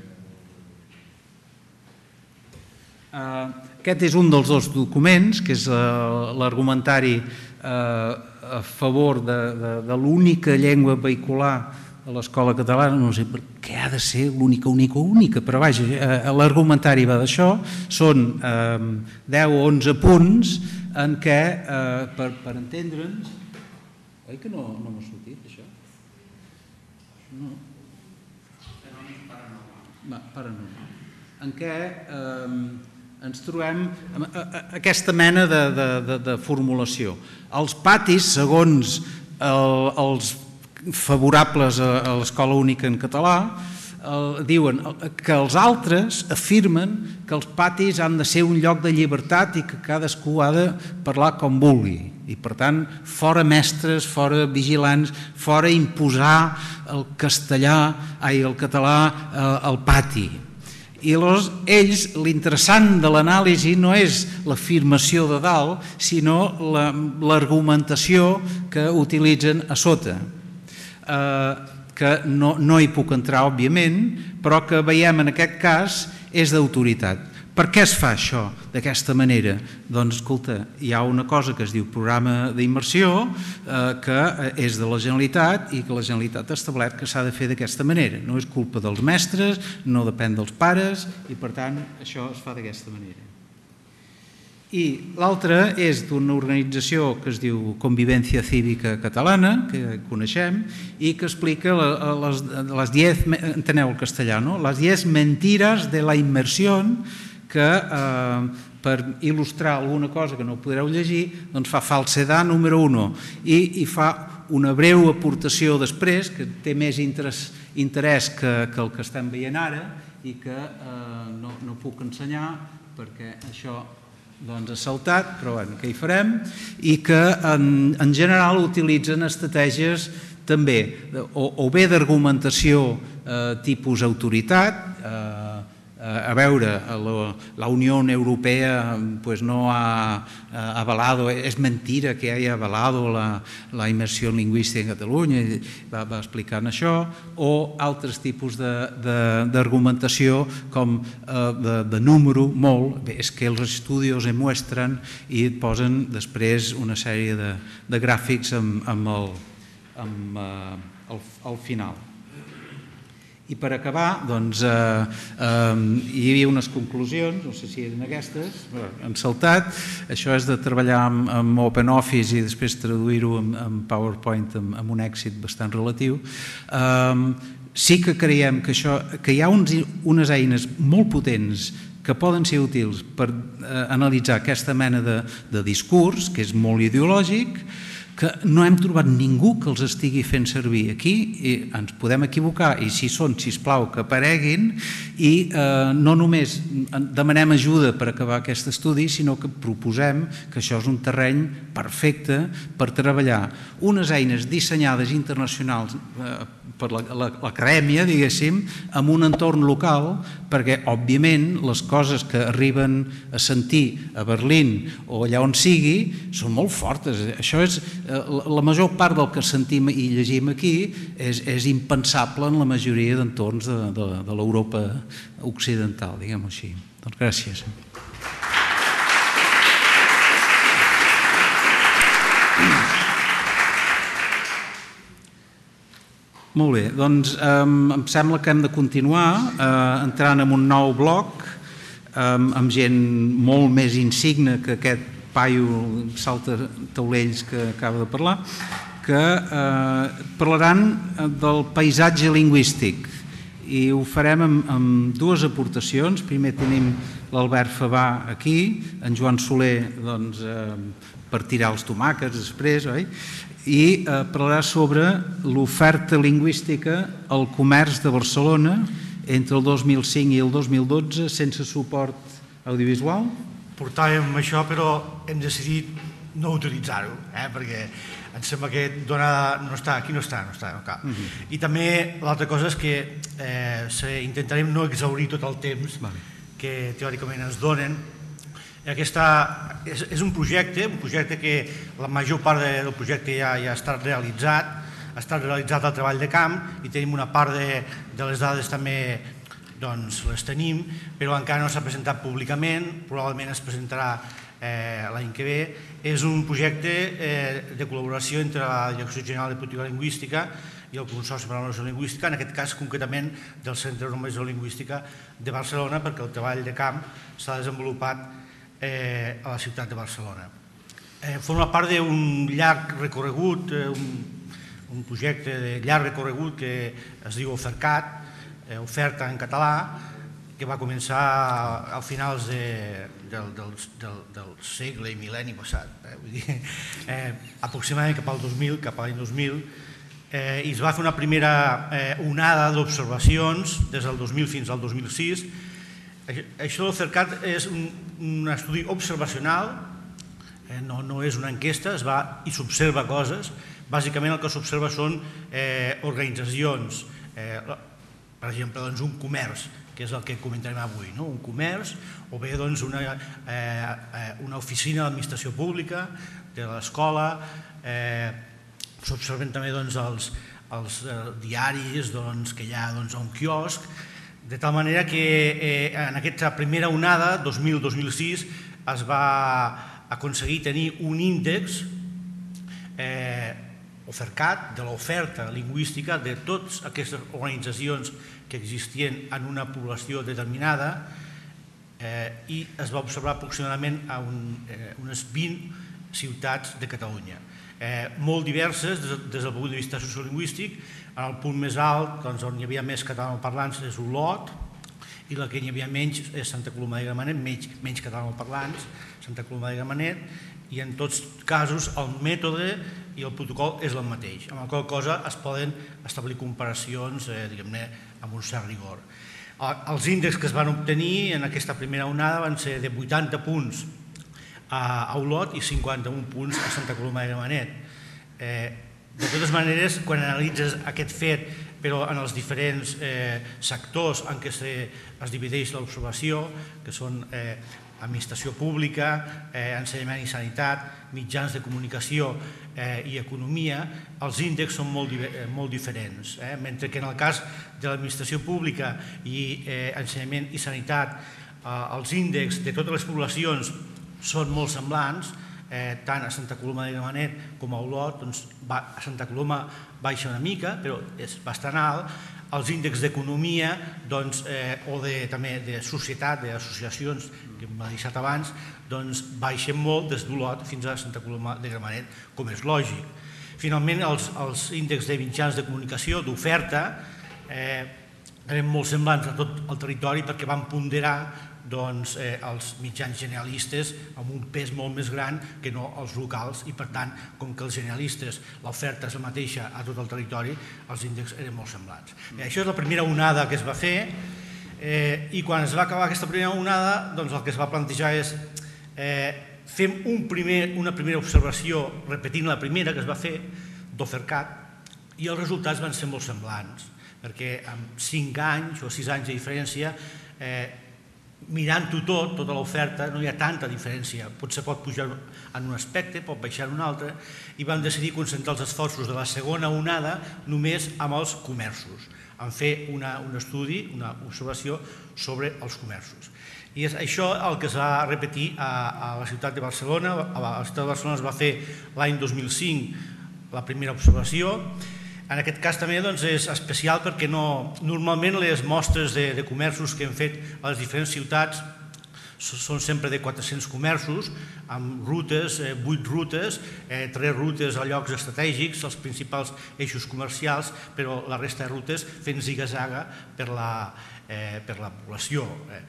Aquest és un dels dos documents, que és l'argumentari a favor de l'única llengua vehicular a l'escola catalana. No sé per què ha de ser l'única, única, única, però vaja, l'argumentari va d'això. Són deu o onze punts en què, per entendre'ns... Oi que no m'ha sortit, això? No. Va, paranormal. En què ens trobem aquesta mena de formulació. Els patis, segons els favorables a l'escola única en català, diuen que els altres afirmen que els patis han de ser un lloc de llibertat i que cadascú ha de parlar com vulgui. I, per tant, fora mestres, fora vigilants, fora imposar el castellà, ai, el català al pati. I ells, l'interessant de l'anàlisi no és l'afirmació de dalt, sinó l'argumentació que utilitzen a sota, que no hi puc entrar, òbviament, però que veiem en aquest cas és d'autoritat. Per què es fa això d'aquesta manera? Doncs, escolta, hi ha una cosa que es diu programa d'immersió, que és de la Generalitat i que la Generalitat ha establert que s'ha de fer d'aquesta manera. No és culpa dels mestres, no depèn dels pares i, per tant, això es fa d'aquesta manera. I l'altra és d'una organització que es diu Convivència Cívica Catalana, que coneixem, i que explica les diez, enteneu el castellà, no? Les diez mentiras de la inmersión, que per il·lustrar alguna cosa que no podreu llegir, doncs fa falsedad número uno i fa una breu aportació després, que té més interès que el que estem veient ara i que no puc ensenyar perquè això ha saltat, però bé, què hi farem? I que en general utilitzen estratègies també o bé d'argumentació tipus autoritat. A veure, la Unió Europea no ha avalado, es mentira que haya avalado la inmersió lingüística en Catalunya, va explicant això, o altres tipus d'argumentació com de número, molt, és que els estudis es muestren i et posen després una sèrie de gràfics al final. I per acabar, doncs, hi havia unes conclusions, no sé si eren aquestes, han saltat. Això és de treballar amb OpenOffice i després traduir-ho en PowerPoint amb un èxit bastant relatiu. Sí que creiem que hi ha unes eines molt potents que poden ser útils per analitzar aquesta mena de discurs, que és molt ideològic, que no hem trobat ningú que els estigui fent servir aquí, i ens podem equivocar, i si són, sisplau, que apareguin, i no només demanem ajuda per acabar aquest estudi, sinó que proposem que això és un terreny perfecte per treballar unes eines dissenyades internacionals per l'acadèmia, diguéssim, en un entorn local, perquè, òbviament, les coses que arriben a sentir a Berlín o allà on sigui són molt fortes. Això és, la major part del que sentim i llegim aquí és impensable en la majoria d'entorns de l'Europa occidental, diguem-ho així. Doncs gràcies. Molt bé, doncs em sembla que hem de continuar entrant en un nou bloc amb gent molt més insigne que aquest paio salta taulells que acaba de parlar, que parlaran del paisatge lingüístic i ho farem amb dues aportacions. Primer tenim l'Albert Favà aquí, en Joan Soler per tirar els tomàquets després, oi? I parlarà sobre l'oferta lingüística al comerç de Barcelona entre el dos mil cinc i el dos mil dotze sense suport audiovisual. portàvem això, però hem decidit no utilitzar-ho, perquè em sembla que no està, aquí no està, no està, no cal. I també l'altra cosa és que intentarem no exhaurir tot el temps que teòricament ens donen. És un projecte, un projecte que la major part del projecte ja ha estat realitzat, ha estat realitzat el treball de camp i tenim una part de les dades també les tenim, però encara no s'ha presentat públicament, probablement es presentarà l'any que ve. És un projecte de col·laboració entre la Direcció General de Política Lingüística i el Consorci per a la Normalització Lingüística, en aquest cas concretament del Centre de Normalització Lingüística de Barcelona, perquè el treball de camp s'ha desenvolupat a la ciutat de Barcelona. Forma part d'un llarg recorregut, un projecte de llarg recorregut que es diu OFERCAT, oferta en català, que va començar a finals del segle i mil·lenni passat, aproximadament cap al dos mil, cap a l'any dos mil, i es va fer una primera onada d'observacions des del dos mil fins al dos mil sis. Això del CERCAT és un estudi observacional, no és una enquesta, es va i s'observa coses. Bàsicament el que s'observa són organitzacions, per exemple, un comerç, que és el que comentarem avui, un comerç, o bé una oficina d'administració pública, de l'escola, s'observen també els diaris que hi ha a un quiosc, de tal manera que en aquesta primera onada, dos mil a dos mil sis, es va aconseguir tenir un índex OFERCAT de l'oferta lingüística de totes aquestes organitzacions que existien en una població determinada i es va observar aproximadament a unes vint ciutats de Catalunya, molt diverses des del punt de vista sociolingüístic. En el punt més alt, on hi havia més catalanoparlants, és Olot, i la que hi havia menys és Santa Coloma de Gramenet, menys catalanoparlants, Santa Coloma de Gramenet, i en tots casos el mètode i el protocol és el mateix, amb la qual cosa es poden establir comparacions amb un cert rigor. Els índexs que es van obtenir en aquesta primera onada van ser de vuitanta punts a Olot i cinquanta-un punts a Santa Coloma de Gramenet. De totes maneres, quan analitzes aquest fet, però en els diferents sectors en què es divideix l'observació, que són administració pública, ensenyament i sanitat, mitjans de comunicació i economia, els índexs són molt diferents. Mentre que en el cas de l'administració pública i ensenyament i sanitat, els índexs de totes les poblacions són molt semblants, tant a Santa Coloma de Gramenet com a Olot. A Santa Coloma baixa una mica, però és bastant alt. Els índexs d'economia o també de societat, d'associacions, que m'ha deixat abans, baixen molt des d'Olot fins a Santa Coloma de Gramenet, com és lògic. Finalment, els índexs de mitjans de comunicació, d'oferta, eren molt semblants a tot el territori perquè van ponderar els mitjans generalistes amb un pes molt més gran que no els locals i, per tant, com que els generalistes l'oferta és la mateixa a tot el territori, els índexs eren molt semblants. Això és la primera onada que es va fer i quan es va acabar aquesta primera onada el que es va plantejar és fem una primera observació repetint la primera que es va fer d'OFERCAT i els resultats van ser molt semblants perquè amb cinc anys o sis anys de diferència mirant-ho tot, tota l'oferta, no hi ha tanta diferència. Potser pot pujar en un aspecte, pot baixar en un altre, i vam decidir concentrar els esforços de la segona onada només amb els comerços, en fer un estudi, una observació sobre els comerços. I és això el que es va repetir a la ciutat de Barcelona. A la ciutat de Barcelona es va fer l'any dos mil cinc la primera observació. En aquest cas també és especial perquè normalment les mostres de comerços que hem fet a les diferents ciutats són sempre de quatre-cents comerços, amb rutes, vuit rutes, tres rutes a llocs estratègics, els principals eixos comercials, però la resta de rutes fent ziga-zaga per la població.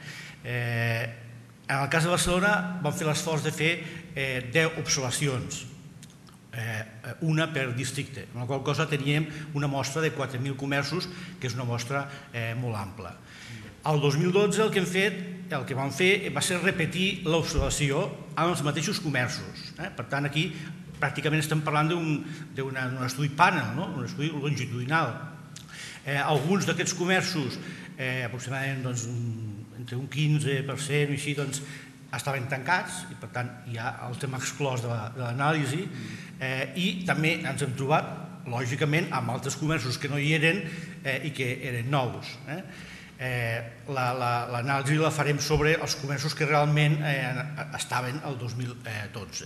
En el cas de Barcelona vam fer l'esforç de fer deu observacions, una per districte, amb la qual cosa teníem una mostra de quatre mil comerços, que és una mostra molt ampla. El dos mil dotze el que hem fet el que vam fer va ser repetir l'observació amb els mateixos comerços. Per tant, aquí pràcticament estem parlant d'un estudi panel, un estudi longitudinal. Alguns d'aquests comerços, aproximadament entre un quinze per cent o així, estaven tancats i per tant hi ha el tema exclòs de l'anàlisi, i també ens hem trobat, lògicament, amb altres comerços que no hi eren i que eren nous. L'anàlisi la farem sobre els comerços que realment estaven el dos mil dotze.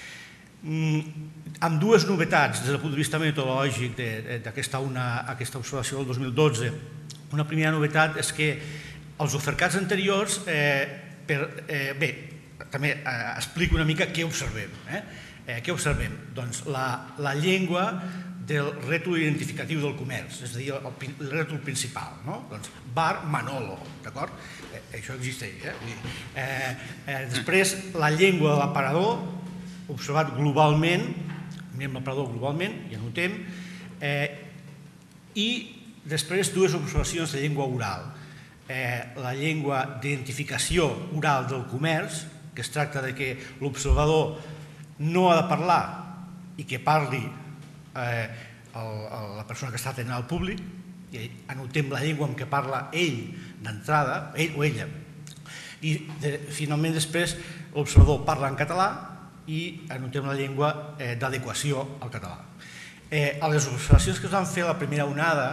Amb dues novetats des del punt de vista metodològic d'aquesta observació del dos mil dotze. Una primera novetat és que els ofercats anteriors, bé, també explico una mica què observem. Què observem? Doncs la llengua del rètol identificatiu del comerç, és a dir, el rètol principal. Bar Manolo, d'acord? Això existeix. Després, la llengua de l'aparador, observat globalment, mirem l'aparador globalment, ja notem, i després dues observacions de llengua oral. La llengua d'identificació oral del comerç, que es tracta que l'observador no ha de parlar i que parli la persona que està atenent al públic, i anotem la llengua amb què parla ell d'entrada, ell o ella. I finalment després l'observador parla en català i anotem la llengua d'adequació al català. A les observacions que es van fer a la primera onada,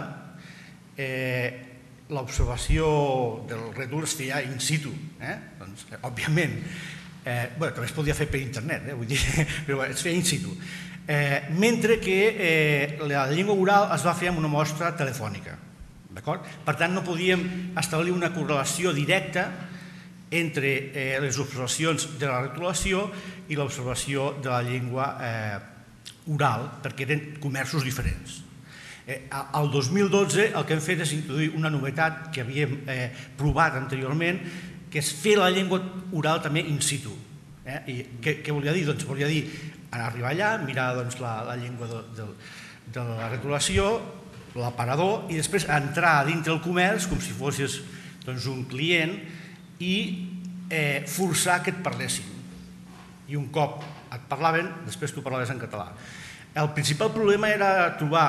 l'observació del rètol es feia in situ, òbviament. També es podia fer per internet, però es feia in situ. Mentre que la llengua oral es va fer amb una mostra telefònica. Per tant, no podíem establir una correlació directa entre les observacions de la retolació i l'observació de la llengua oral, perquè eren comerços diferents. El dos mil dotze el que hem fet és introduir una novetat que havíem provat anteriorment, que és fer la llengua oral també in situ. Què volia dir? Doncs volia dir arribar allà, mirar la llengua de la retolació, l'aparador, i després entrar a dintre el comerç com si fossis un client i forçar que et parlessin. I un cop et parlaven, després tu parlaves en català. El principal problema era trobar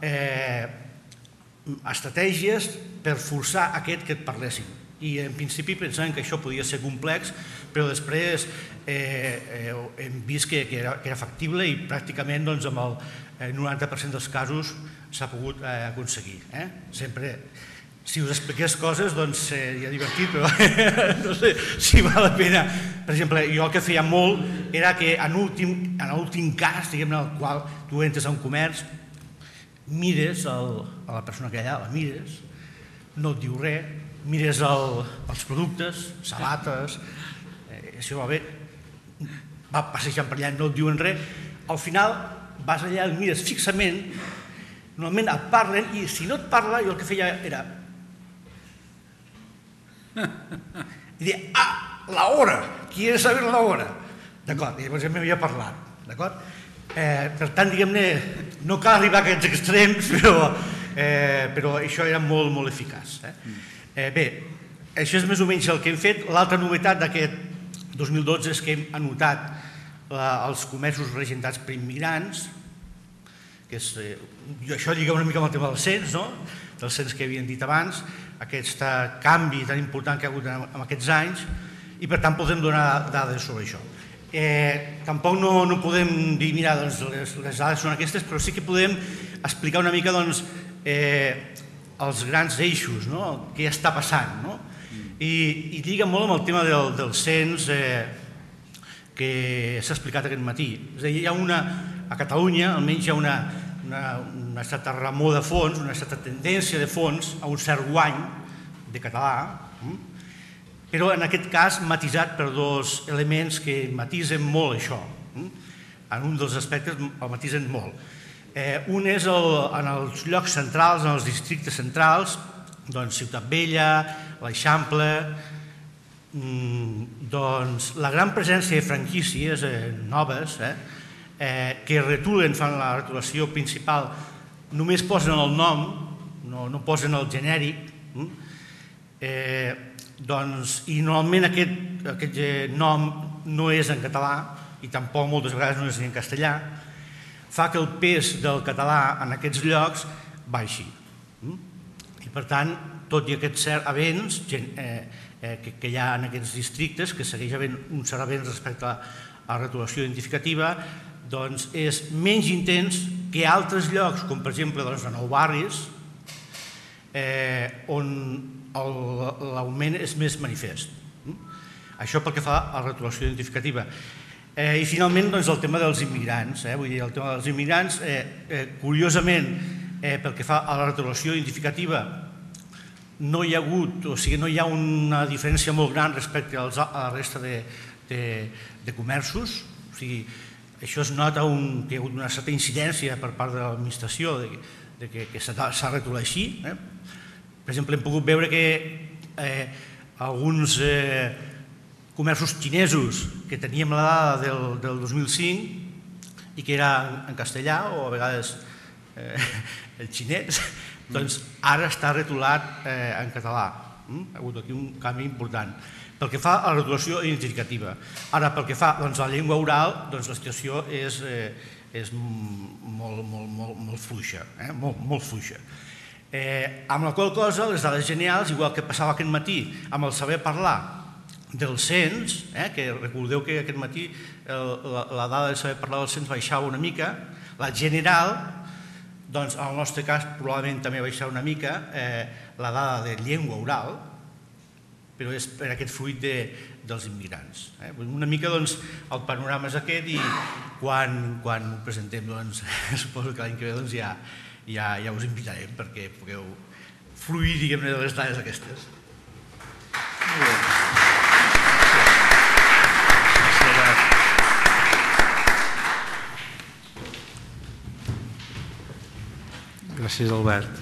estratègies per forçar aquest que et parlessin. I en principi pensàvem que això podia ser complex, però després hem vist que era factible i pràcticament amb el noranta per cent dels casos s'ha pogut aconseguir. Sempre, si us expliqués coses, doncs seria divertit, però no sé si val la pena. Per exemple, jo el que feia molt era que en l'últim cas, diguem, en el qual tu entres a un comerç, mires a la persona que hi ha allà, la mires, no et diu res, mires els productes, sabates, això va bé, va passejant per allà, no et diuen res, al final vas allà, el mires fixament, normalment et parlen i si no et parla, jo el que feia era i dir, ah, la hora, ¿quieres saber la hora? D'acord, i llavors ja m'havia parlat, d'acord? Per tant, diguem-ne, no cal arribar a aquests extrems, però això era molt, molt eficaç. Bé, això és més o menys el que hem fet. L'altra novetat d'aquest dos mil dotze és que hem anotat els comerços regentats per immigrants, que això lliga una mica amb el tema del cens, del cens que havíem dit abans, aquest canvi tan important que ha hagut en aquests anys, i per tant podem donar dades sobre això. Tampoc no podem dir, mira, les dades són aquestes, però sí que podem explicar una mica els grans eixos, què està passant. I lliga molt amb el tema del cens que s'ha explicat aquest matí. És a dir, hi ha una, a Catalunya almenys hi ha una certa remor de fons, una certa tendència de fons a un cert guany de català, però en aquest cas matisat per dos elements que matisen molt això. En un dels aspectes el matisen molt. Un és en els llocs centrals, en els districtes centrals, doncs Ciutat Vella, l'Eixample, doncs la gran presència de franquícies noves que retulen, fan la retulació principal, només posen el nom, no posen el genèric. I normalment aquest nom no és en català i tampoc moltes vegades no és en castellà, fa que el pes del català en aquests llocs baixi. I per tant, tot i aquests certs avenç que hi ha en aquests districtes, que segueix havent un cert avenç respecte a la retolació identificativa, doncs és menys intens que altres llocs, com per exemple a Nou Barris, on l'augment és més manifest. Això pel que fa a la retolació identificativa. I finalment el tema dels immigrants. El tema dels immigrants, curiosament, pel que fa a la retolació identificativa, no hi ha hagut, o sigui, no hi ha una diferència molt gran respecte a la resta de comerços. O sigui, això es nota que hi ha hagut una certa incidència per part de l'administració que s'ha retolat així. Per exemple, hem pogut veure que alguns comerços xinesos que teníem la dada del dos mil cinc i que era en castellà o a vegades el xinès, doncs ara està retolat en català. Ha hagut aquí un canvi important. Pel que fa a la retolació identificativa. Ara, pel que fa a la llengua oral, la situació és molt fluixa. Molt fluixa. Amb la qual cosa, les dades generals, igual que passava aquest matí amb el saber parlar del cens, que recordeu que aquest matí la dada de saber parlar del cens baixava una mica, la general, doncs en el nostre cas probablement també baixarà una mica la dada de llengua oral, però és per aquest fruit dels immigrants. Una mica el panorama és aquest i quan ho presentem suposo que l'any que ve ja us invitarem perquè pugueu fluir, diguem-ne, de les dades aquestes. Molt bé. Gràcies, Albert.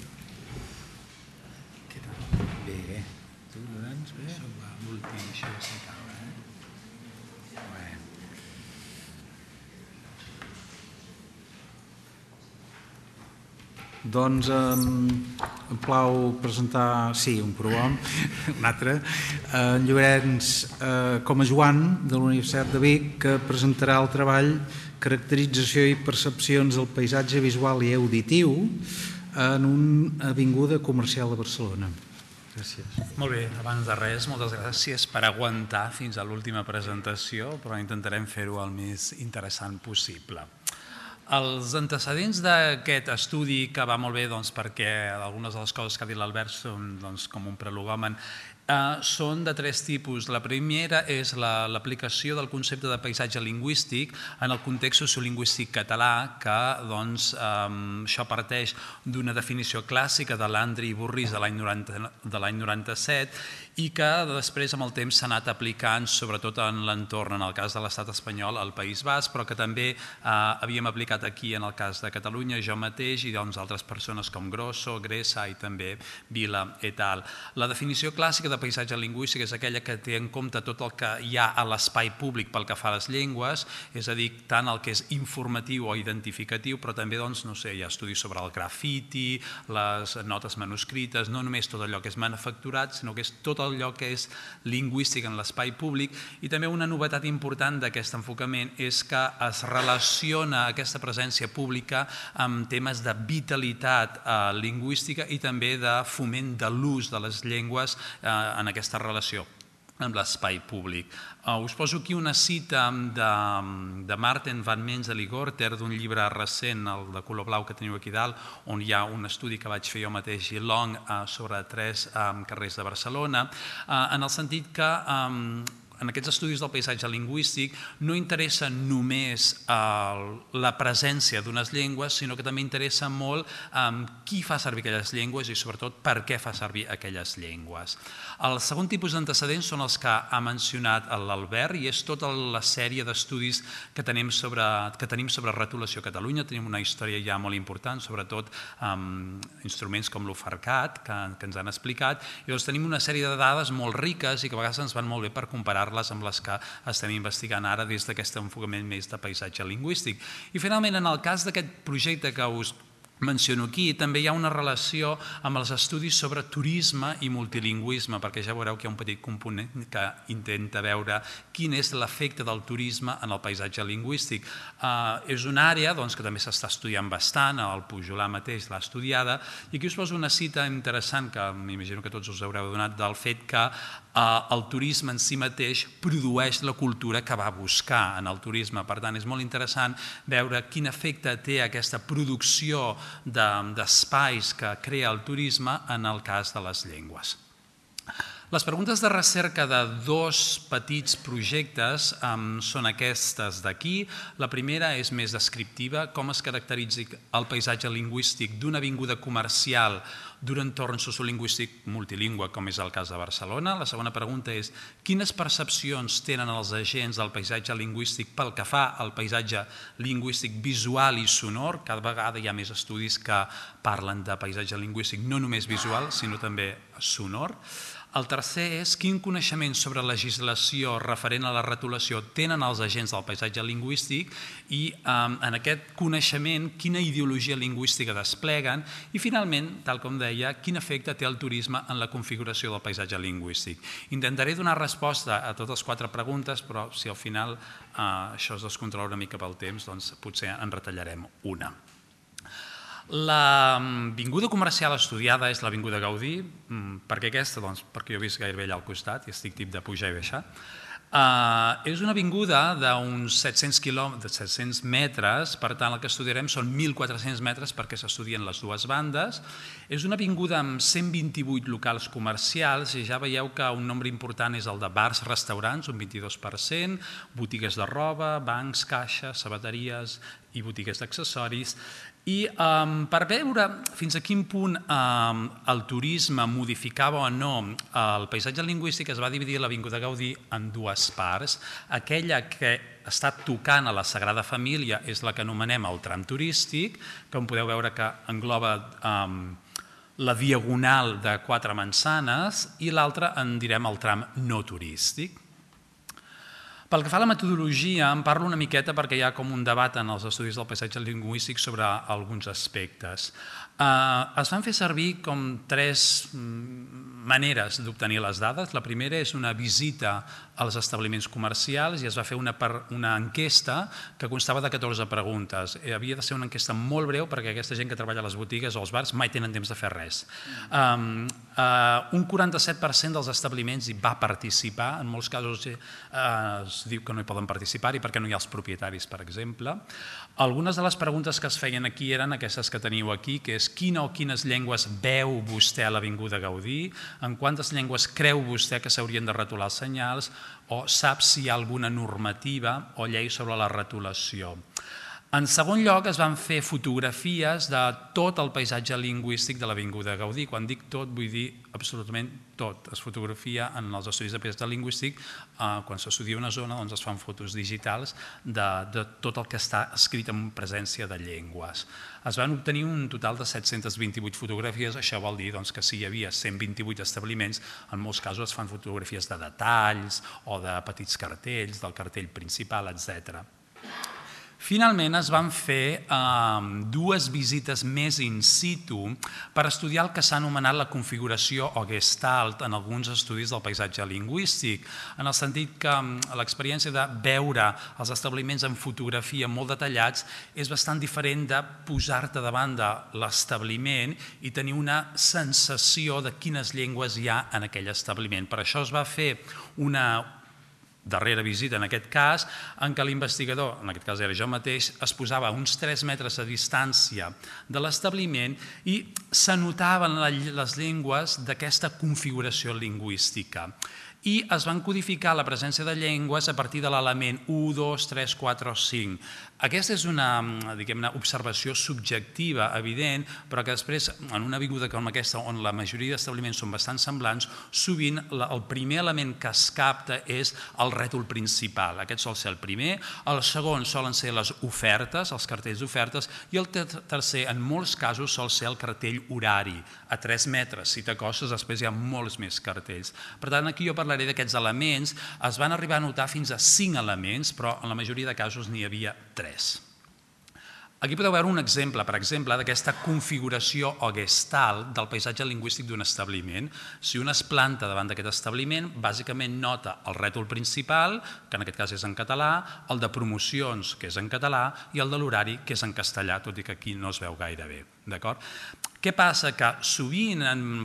Bé, tu, doncs, bé? Això va multi, això s'acaba, eh? Bé. Doncs em plau presentar, sí, un prohom, un altre, en Llorenç Comajoan, de la Universitat de Vic, que presentarà el treball Caracterització i percepcions del paisatge visual i auditiu en una avinguda comercial de Barcelona. Gràcies. Molt bé, abans de res, moltes gràcies per aguantar fins a l'última presentació, però intentarem fer-ho el més interessant possible. Els antecedents d'aquest estudi, que va molt bé perquè algunes de les coses que ha dit l'Albert són com un prelogomen, són de tres tipus. La primera és l'aplicació del concepte de paisatge lingüístic en el context sociolingüístic català, que això parteix d'una definició clàssica de Landry i Borrís de l'any noranta-set i que després amb el temps s'ha anat aplicant sobretot en l'entorn, en el cas de l'estat espanyol, al País Basc, però que també havíem aplicat aquí en el cas de Catalunya, jo mateix i altres persones com Grosso, Gressa i també Vila et al. La definició clàssica de paisatge lingüístic és aquella que té en compte tot el que hi ha a l'espai públic pel que fa a les llengües, és a dir, tant el que és informatiu o identificatiu, però també hi ha estudis sobre el grafiti, les notes manuscrites, no només tot allò que és manufacturat, sinó que és tot allò que és lingüístic en l'espai públic. I també una novetat important d'aquest enfocament és que es relaciona aquesta presència pública amb temes de vitalitat lingüística i també de foment de l'ús de les llengües en aquesta relació amb l'espai públic. Us poso aquí una cita de Maarten van Menzele-Gorter d'un llibre recent, el de color blau que teniu aquí dalt, on hi ha un estudi que vaig fer jo mateix i long sobre tres carrers de Barcelona, en el sentit que en aquests estudis del paisatge lingüístic no interessa només la presència d'unes llengües, sinó que també interessa molt qui fa servir aquelles llengües i sobretot per què fa servir aquelles llengües. El segon tipus d'antecedents són els que ha mencionat l'Albert i és tota la sèrie d'estudis que tenim sobre retolació a Catalunya. Tenim una història ja molt important, sobretot instruments com l'Ufarcat, que ens han explicat, i llavors tenim una sèrie de dades molt riques i que a vegades ens van molt bé per comparar-les amb les que estem investigant ara des d'aquest enfocament més de paisatge lingüístic. I finalment, en el cas d'aquest projecte que us menciono aquí. També hi ha una relació amb els estudis sobre turisme i multilingüisme, perquè ja veureu que hi ha un petit component que intenta veure quin és l'efecte del turisme en el paisatge lingüístic. És una àrea que també s'està estudiant bastant, el Pujolà mateix l'ha estudiada, i aquí us poso una cita interessant que m'imagino que tots us haureu donat, del fet que el turisme en si mateix produeix la cultura que va buscar en el turisme. Per tant, és molt interessant veure quin efecte té aquesta producció d'espais que crea el turisme en el cas de les llengües. Les preguntes de recerca de dos petits projectes són aquestes d'aquí. La primera és més descriptiva, com es caracteritza el paisatge lingüístic d'una avinguda comercial d'un entorn sociolingüístic multilingüe, com és el cas de Barcelona. La segona pregunta és quines percepcions tenen els agents del paisatge lingüístic pel que fa al paisatge lingüístic visual i sonor. Cada vegada hi ha més estudis que parlen de paisatge lingüístic no només visual, sinó també sonor. El tercer és quin coneixement sobre legislació referent a la retolació tenen els agents del paisatge lingüístic i en aquest coneixement quina ideologia lingüística despleguen i finalment, tal com deia, quin efecte té el turisme en la configuració del paisatge lingüístic. Intentaré donar resposta a totes quatre preguntes, però si al final això es descontrola una mica pel temps, doncs potser en retallarem una. L'avinguda comercial estudiada és l'avinguda Gaudí. Per què aquesta? Doncs perquè jo he vist gairebé allà al costat i estic tip de pujar i baixar. És una avinguda d'uns set-cents metres, per tant el que estudiarem són mil quatre-cents metres perquè s'estudien les dues bandes. És una avinguda amb cent vint-i-vuit locals comercials i ja veieu que un nombre important és el de bars, restaurants, un vint-i-dos per cent, botigues de roba, bancs, caixes, sabateries i botigues d'accessoris. I per veure fins a quin punt el turisme modificava o no el paisatge lingüístic es va dividir l'avinguda Gaudí en dues parts. Aquella que està tocant a la Sagrada Família és la que anomenem el tram turístic, com podeu veure que engloba la diagonal de quatre manzanes i l'altra en direm el tram no turístic. Pel que fa a la metodologia, en parlo una miqueta perquè hi ha com un debat en els estudis del paisatge lingüístic sobre alguns aspectes. Es van fer servir com tres maneres d'obtenir les dades. La primera és una visita als establiments comercials i es va fer una enquesta que constava de catorze preguntes. Havia de ser una enquesta molt breu perquè aquesta gent que treballa a les botigues o als bars mai tenen temps de fer res. Un quaranta-set per cent dels establiments hi va participar, en molts casos es diu que no hi poden participar-hi perquè no hi ha els propietaris, per exemple. Algunes de les preguntes que es feien aquí eren aquestes que teniu aquí, que és quina o quines llengües veu vostè a l'Avinguda Gaudí, en quantes llengües creu vostè que s'haurien de retolar els senyals o sap si hi ha alguna normativa o llei sobre la retolació. En segon lloc, es van fer fotografies de tot el paisatge lingüístic de l'Avinguda Gaudí. Quan dic tot, vull dir absolutament tot. Es fotografia en els estudis de paisatge lingüístic, quan s'estudia una zona, es fan fotos digitals de tot el que està escrit en presència de llengües. Es van obtenir un total de set-centes vint-i-vuit fotografies, això vol dir que si hi havia cent vint-i-vuit establiments, en molts casos es fan fotografies de detalls o de petits cartells, del cartell principal, etcètera. Finalment es van fer dues visites més in situ per estudiar el que s'ha anomenat la configuració o gestalt en alguns estudis del paisatge lingüístic, en el sentit que l'experiència de veure els establiments en fotografia molt detallats és bastant diferent de posar-te davant de l'establiment i tenir una sensació de quines llengües hi ha en aquell establiment. Per això es va fer una darrera visita, en aquest cas, en què l'investigador, en aquest cas era jo mateix, es posava a uns tres metres de distància de l'establiment i s'anotaven les llengües d'aquesta configuració lingüística. I es van codificar la presència de llengües a partir de l'element u, dos, tres, quatre o cinc. Aquesta és una observació subjectiva, evident, però que després, en una avinguda com aquesta, on la majoria d'establiments són bastant semblants, sovint el primer element que es capta és el rètol principal. Aquest sol ser el primer. El segon solen ser les ofertes, els cartells d'ofertes, i el tercer, en molts casos, sol ser el cartell horari. A tres metres, si t'acostes, després hi ha molts més cartells. Per tant, aquí jo parlaré d'aquests elements. Es van arribar a notar fins a cinc elements, però en la majoria de casos n'hi havia tres. Aquí podeu veure un exemple, per exemple, d'aquesta configuració o gestalt del paisatge lingüístic d'un establiment. Si un es planta davant d'aquest establiment, bàsicament nota el rètol principal, que en aquest cas és en català, el de promocions, que és en català, i el de l'horari, que és en castellà, tot i que aquí no es veu gaire bé. Què passa? Que sovint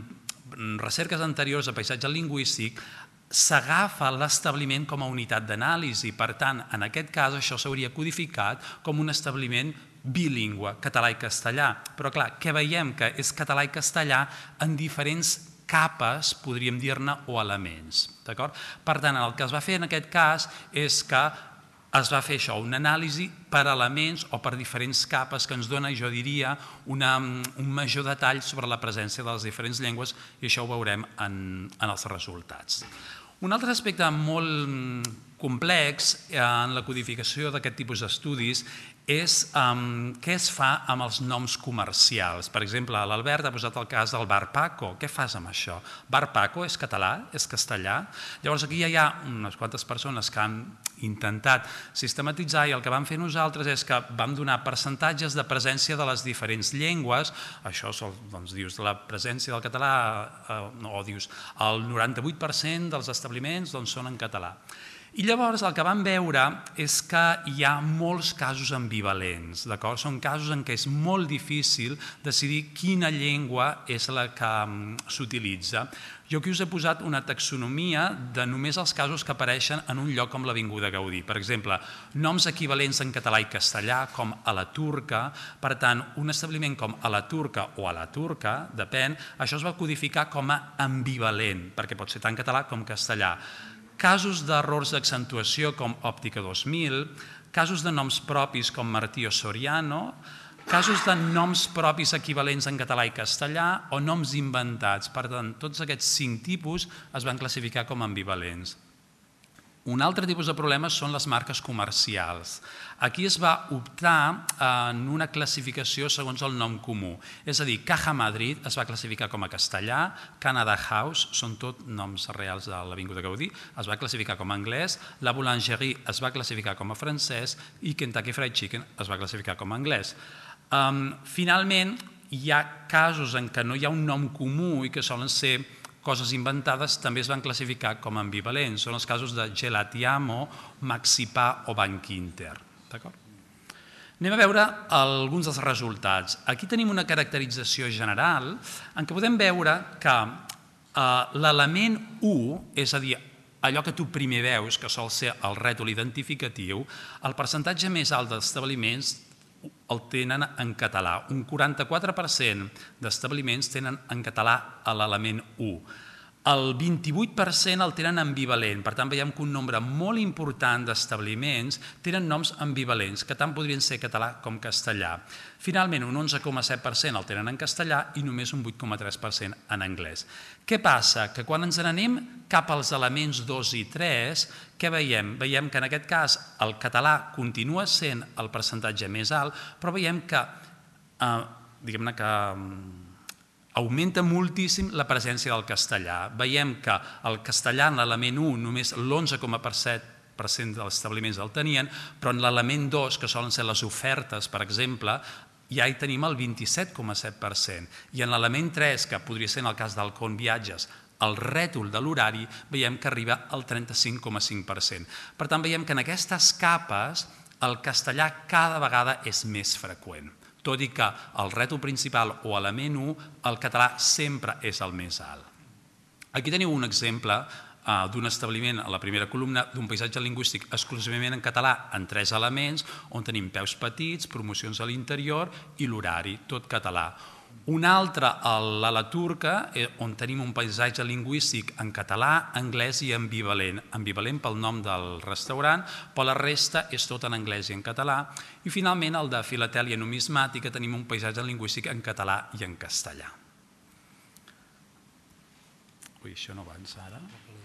en recerques anteriors de paisatge lingüístic s'agafa l'establiment com a unitat d'anàlisi. Per tant, en aquest cas, això s'hauria codificat com un establiment bilingüe, català i castellà. Però clar, què veiem? Que és català i castellà en diferents capes, podríem dir-ne, o elements. Per tant, el que es va fer en aquest cas és que es va fer això, una anàlisi per elements o per diferents capes que ens dona, jo diria, una, un major detall sobre la presència de les diferents llengües, i això ho veurem en, en els resultats. Un altre aspecte molt complex en la codificació d'aquest tipus d'estudis és um, què es fa amb els noms comercials. Per exemple, l'Albert ha posat el cas del Bar Paco. Què fas amb això? Bar Paco és català? És castellà? Llavors aquí ja hi ha unes quantes persones que han intentat sistematitzar, i el que vam fer nosaltres és que vam donar percentatges de presència de les diferents llengües. Això doncs, dius la presència del català, eh, o dius el noranta-vuit per cent dels establiments doncs, són en català. I llavors el que vam veure és que hi ha molts casos ambivalents, d'acord? Són casos en què és molt difícil decidir quina llengua és la que s'utilitza. Jo aquí us he posat una taxonomia de només els casos que apareixen en un lloc com l'Avinguda Gaudí. Per exemple, noms equivalents en català i castellà, com a la turca. Per tant, un establiment com a la turca o a la turca, depèn, això es va codificar com a ambivalent, perquè pot ser tant català com castellà. Casos d'errors d'accentuació com Òptica dos mil, casos de noms propis com Martí o Soriano, casos de noms propis equivalents en català i castellà o noms inventats. Per tant, tots aquests cinc tipus es van classificar com ambivalents. Un altre tipus de problemes són les marques comercials. Aquí es va optar en una classificació segons el nom comú. És a dir, Caja Madrid es va classificar com a castellà, Canada House, són tot noms reals de l'Avinguda Gaudí, es va classificar com a anglès, la Boulangerie es va classificar com a francès i Kentucky Fried Chicken es va classificar com a anglès. Finalment, hi ha casos en què no hi ha un nom comú i que solen ser coses inventades, també es van classificar com a ambivalents. Són els casos de Gelatiamo, Maxipà o Banc Inter. Anem a veure alguns dels resultats. Aquí tenim una caracterització general en què podem veure que l'element u, és a dir, allò que tu primer veus, que sol ser el rètol identificatiu, el percentatge més alt d'establiments el tenen en català. Un quaranta-quatre per cent d'establiments tenen en català l'element u. El vint-i-vuit per cent el tenen ambivalent. Per tant, veiem que un nombre molt important d'establiments tenen noms ambivalents, que tant podrien ser català com castellà. Finalment, un onze coma set per cent el tenen en castellà i només un vuit coma tres per cent en anglès. Què passa? Que quan ens n'anem cap als elements dos i tres, què veiem? Veiem que en aquest cas el català continua sent el percentatge més alt, però veiem que, diguem-ne que augmenta moltíssim la presència del castellà. Veiem que el castellà en l'element u només l'onze coma set per cent dels establiments el tenien, però en l'element dos, que solen ser les ofertes, per exemple, ja hi tenim el vint-i-set coma set per cent. I en l'element tres, que podria ser en el cas del Con Viatges, el rètol de l'horari, veiem que arriba al trenta-cinc coma cinc per cent. Per tant, veiem que en aquestes capes el castellà cada vegada és més freqüent. Tot i que el rètol principal o element u, el català sempre és el més alt. Aquí teniu un exemple d'un establiment a la primera columna d'un paisatge lingüístic exclusivament en català en tres elements, on tenim peus petits, promocions a l'interior i l'horari, tot català. Un altre, la turca, on tenim un paisatge lingüístic en català, anglès i ambivalent. Ambivalent pel nom del restaurant, però la resta és tot en anglès i en català. I finalment, el de filatèlia numismàtica, tenim un paisatge lingüístic en català i en castellà. Ui, això no avança ara.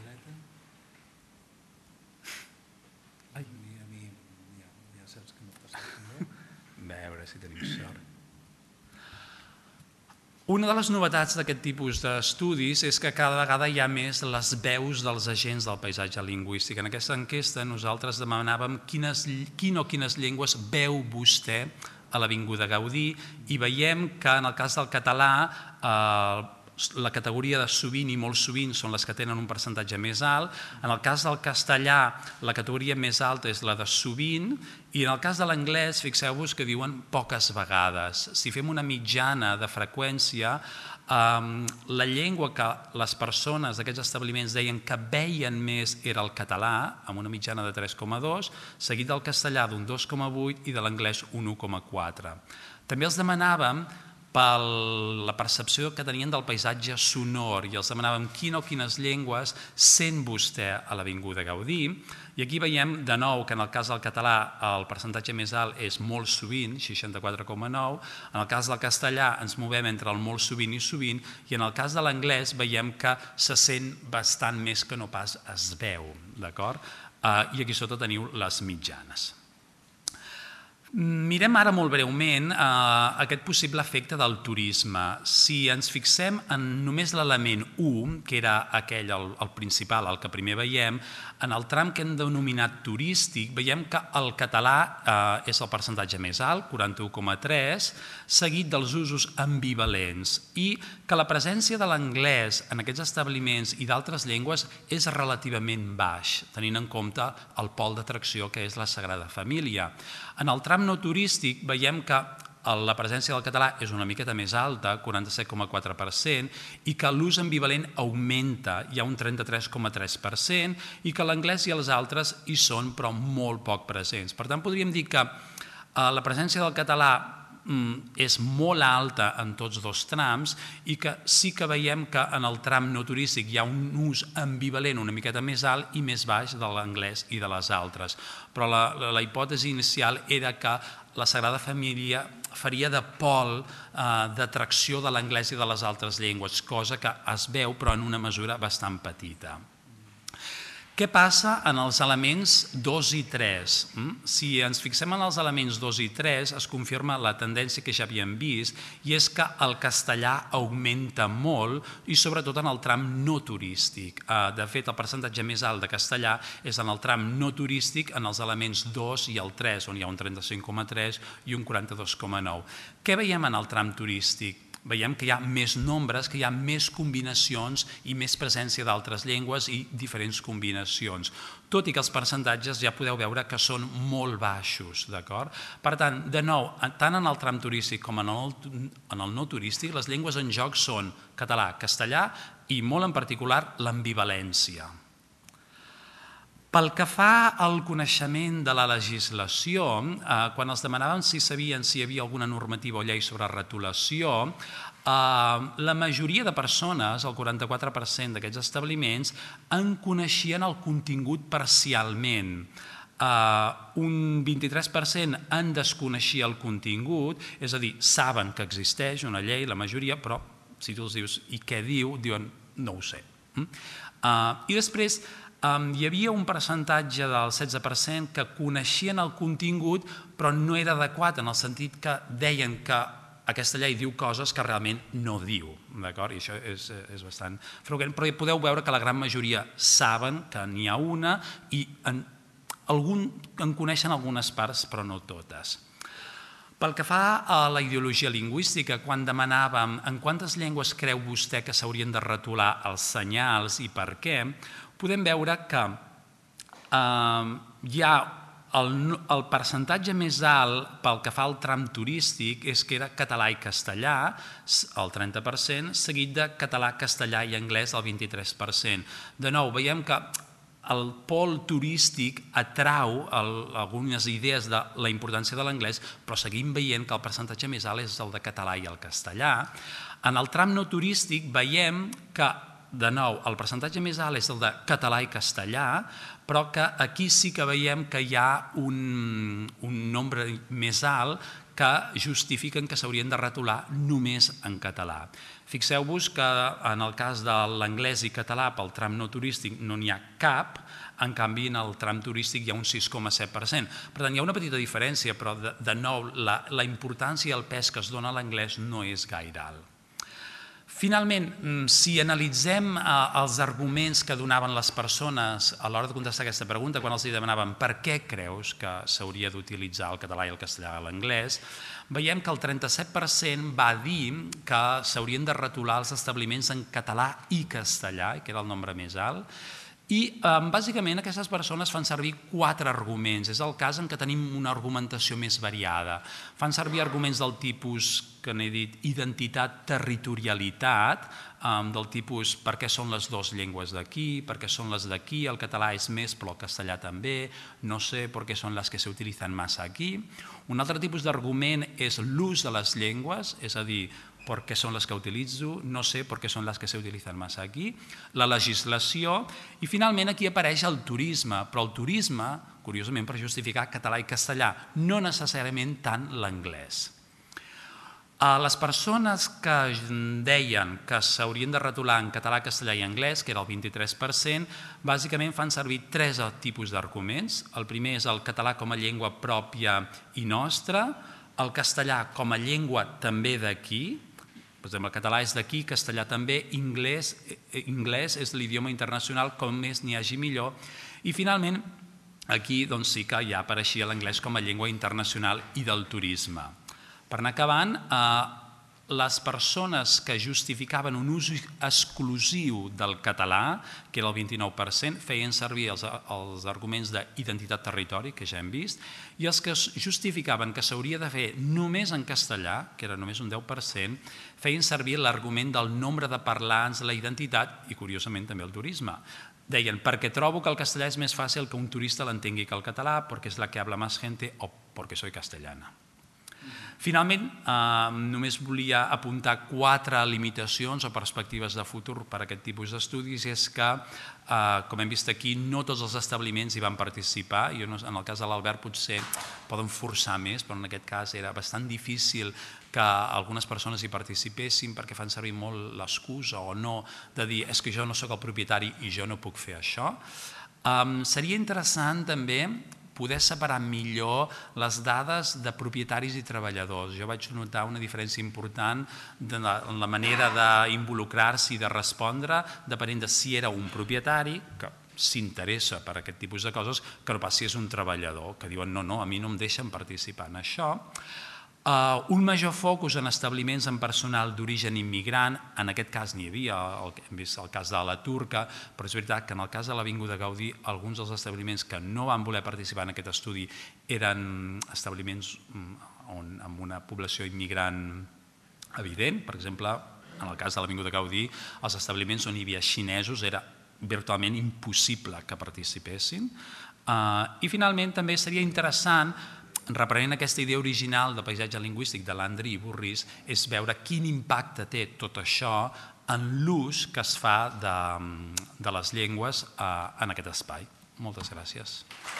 Ai, a mi ja saps que no passa res. A veure si tenim sort. Una de les novetats d'aquest tipus d'estudis és que cada vegada hi ha més les veus dels agents del paisatge lingüístic. En aquesta enquesta nosaltres demanàvem quines, quin o quines llengües veu vostè a l'Avinguda Gaudí i veiem que en el cas del català la categoria de sovint i molt sovint són les que tenen un percentatge més alt. En el cas del castellà, la categoria més alta és la de sovint, i en el cas de l'anglès, fixeu-vos que diuen poques vegades. Si fem una mitjana de freqüència, la llengua que les persones d'aquests establiments deien que veien més era el català, amb una mitjana de tres coma dos, seguit del castellà d'un dos coma vuit i de l'anglès un u coma quatre. També els demanàvem per la percepció que tenien del paisatge sonor i els demanàvem quina o quines llengües sent vostè a l'Avinguda Gaudí, i aquí veiem de nou que en el cas del català el percentatge més alt és molt sovint, seixanta-quatre coma nou, en el cas del castellà ens movem entre el molt sovint i sovint, i en el cas de l'anglès veiem que se sent bastant més que no pas es veu, d'acord? I aquí sota teniu les mitjanes. Mirem ara molt breument aquest possible efecte del turisme. Si ens fixem en només l'element u, que era aquell, el principal, el que primer veiem, en el tram que hem denominat turístic, veiem que el català és el percentatge més alt, quaranta-u coma tres, seguit dels usos ambivalents, i que la presència de l'anglès en aquests establiments i d'altres llengües és relativament baix, tenint en compte el pol d'atracció que és la Sagrada Família. En el tram no turístic veiem que la presència del català és una miqueta més alta, quaranta-set coma quatre per cent, i que l'ús ambivalent augmenta, hi ha un trenta-tres coma tres per cent, i que l'anglès i els altres hi són però molt poc presents. Per tant, podríem dir que la presència del català és molt alta en tots dos trams i que sí que veiem que en el tram no turístic hi ha un ús ambivalent una miqueta més alt i més baix de l'anglès i de les altres. Però la hipòtesi inicial era que la Sagrada Família faria de pol d'atracció de l'anglès i de les altres llengües, cosa que es veu però en una mesura bastant petita. Què passa en els elements dos i tres? Si ens fixem en els elements dos i tres, es confirma la tendència que ja havíem vist, i és que el castellà augmenta molt, i sobretot en el tram no turístic. De fet, el percentatge més alt de castellà és en el tram no turístic, en els elements dos i el tres, on hi ha un trenta-cinc coma tres i un quaranta-dos coma nou. Què veiem en el tram turístic? Veiem que hi ha més nombres, que hi ha més combinacions i més presència d'altres llengües i diferents combinacions, tot i que els percentatges ja podeu veure que són molt baixos, d'acord? Per tant, de nou, tant en el tram turístic com en el no turístic, les llengües en joc són català, castellà i molt en particular l'ambivalència. Pel que fa al coneixement de la legislació, quan els demanàvem si sabien si hi havia alguna normativa o llei sobre retolació, la majoria de persones, el quaranta-quatre per cent d'aquests establiments, en coneixien el contingut parcialment. Un vint-i-tres per cent en desconeixia el contingut, és a dir, saben que existeix una llei, la majoria, però si tu els dius i què diu, diuen no ho sé. I després hi havia un percentatge del setze per cent que coneixien el contingut però no era adequat en el sentit que deien que aquesta llei diu coses que realment no diu, d'acord? I això és bastant freqüent, però podeu veure que la gran majoria saben que n'hi ha una i en coneixen algunes parts però no totes. Pel que fa a la ideologia lingüística, quan demanàvem en quantes llengües creu vostè que s'haurien de retolar els senyals i per què, podem veure que hi ha el percentatge més alt pel que fa al tram turístic és que era català i castellà, el trenta per cent, seguit de català, castellà i anglès, el vint-i-tres per cent. De nou, veiem que el pol turístic atrau algunes idees de la importància de l'anglès, però seguim veient que el percentatge més alt és el de català i el castellà. En el tram no turístic veiem que, de nou, el percentatge més alt és el de català i castellà, però que aquí sí que veiem que hi ha un nombre més alt que justifiquen que s'haurien de retolar només en català. Fixeu-vos que en el cas de l'anglès i català pel tram no turístic no n'hi ha cap, en canvi en el tram turístic hi ha un sis coma set per cent. Per tant, hi ha una petita diferència, però de nou la importància i el pes que es dona a l'anglès no és gaire alt. Finalment, si analitzem els arguments que donaven les persones a l'hora de contestar aquesta pregunta, quan els demanaven per què creus que s'hauria d'utilitzar el català i el castellà a l'anglès, veiem que el trenta-set per cent va dir que s'haurien de retolar els establiments en català i castellà, que era el nombre més alt, i bàsicament aquestes persones fan servir quatre arguments. És el cas en què tenim una argumentació més variada. Fan servir arguments del tipus, que n'he dit, identitat, territorialitat, del tipus per què són les dues llengües d'aquí, per què són les d'aquí, el català és més però el castellà també, no sé per què són les que s'utilitzen massa aquí. Un altre tipus d'argument és l'ús de les llengües, és a dir, per què són les que utilitzo, no sé per què són les que s'utilitzen massa aquí, la legislació i finalment aquí apareix el turisme, però el turisme, curiosament per justificar català i castellà, no necessàriament tant l'anglès. Les persones que deien que s'haurien de retolar en català, castellà i anglès, que era el vint-i-tres per cent, bàsicament fan servir tres tipus d'arguments. El primer és el català com a llengua pròpia i nostra, el castellà com a llengua també d'aquí, per exemple, el català és d'aquí, castellà també, anglès és l'idioma internacional, com més n'hi hagi millor, i finalment aquí sí que ja apareixia l'anglès com a llengua internacional i del turisme. Per anar acabant, les persones que justificaven un ús exclusiu del català, que era el vint-i-nou per cent, feien servir els arguments d'identitat-territori, que ja hem vist, i els que justificaven que s'hauria de fer només en castellà, que era només un deu per cent, feien servir l'argument del nombre de parlants, la identitat i, curiosament, també el turisme. Deien, perquè trobo que el castellà és més fàcil que un turista l'entengui que el català, perquè és la que habla más gente o perquè soy castellana. Finalment, només volia apuntar quatre limitacions o perspectives de futur per a aquest tipus d'estudis, i és que, com hem vist aquí, no tots els establiments hi van participar. En el cas de l'Albert potser poden forçar més, però en aquest cas era bastant difícil que algunes persones hi participessin perquè fan servir molt l'excusa o no de dir és que jo no soc el propietari i jo no puc fer això. Seria interessant també poder separar millor les dades de propietaris i treballadors. Jo vaig notar una diferència important en la manera d'involucrar-se i de respondre, depenent de si era un propietari, que s'interessa per aquest tipus de coses, que no pas si és un treballador, que diuen no, no, a mi no em deixen participar en això. Un major focus en establiments amb personal d'origen immigrant, en aquest cas n'hi havia, hem vist el cas de la Turca, però és veritat que en el cas de l'Avinguda Gaudí alguns dels establiments que no van voler participar en aquest estudi eren establiments amb una població immigrant evident. Per exemple, en el cas de l'Avinguda Gaudí, els establiments on hi havia xinesos era virtualment impossible que participessin. I finalment també seria interessant, reprenent aquesta idea original de paisatge lingüístic de Landry i Burris, és veure quin impacte té tot això en l'ús que es fa de les llengües en aquest espai. Moltes gràcies.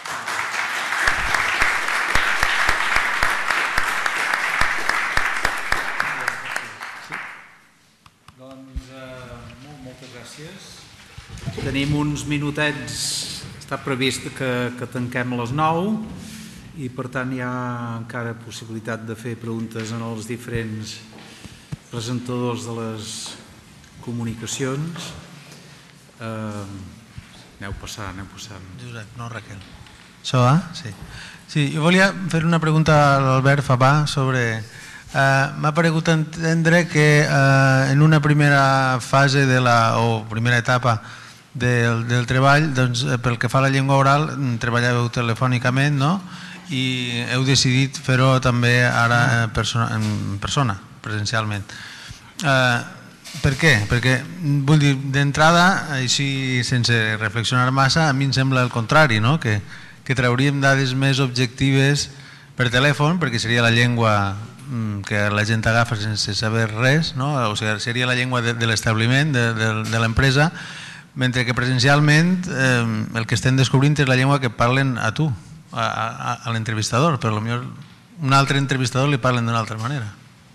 Doncs moltes gràcies. Tenim uns minutets, està previst que tanquem a les nou, i per tant hi ha encara possibilitat de fer preguntes als diferents presentadors de les comunicacions. Aneu passant, aneu passant. Josep, no Raquel. Això va? Sí. Sí, jo volia fer una pregunta a l'Albert Fabà sobre... M'ha paregut entendre que en una primera fase de la, o primera etapa del, del treball, doncs, pel que fa a la llengua oral, treballàveu telefònicament, no? I heu decidit fer-ho també ara en persona, presencialment. Per què? Perquè, vull dir, d'entrada, així sense reflexionar massa, a mi em sembla el contrari, que trauríem dades més objectives per telèfon, perquè seria la llengua que la gent agafa sense saber res, o sigui, seria la llengua de l'establiment, de l'empresa, mentre que presencialment el que estem descobrint és la llengua que parlen a tu, a l'entrevistador, però potser un altre entrevistador li parlen d'una altra manera.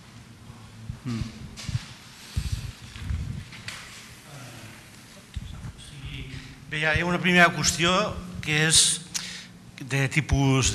Bé, hi ha una primera qüestió que és de tipus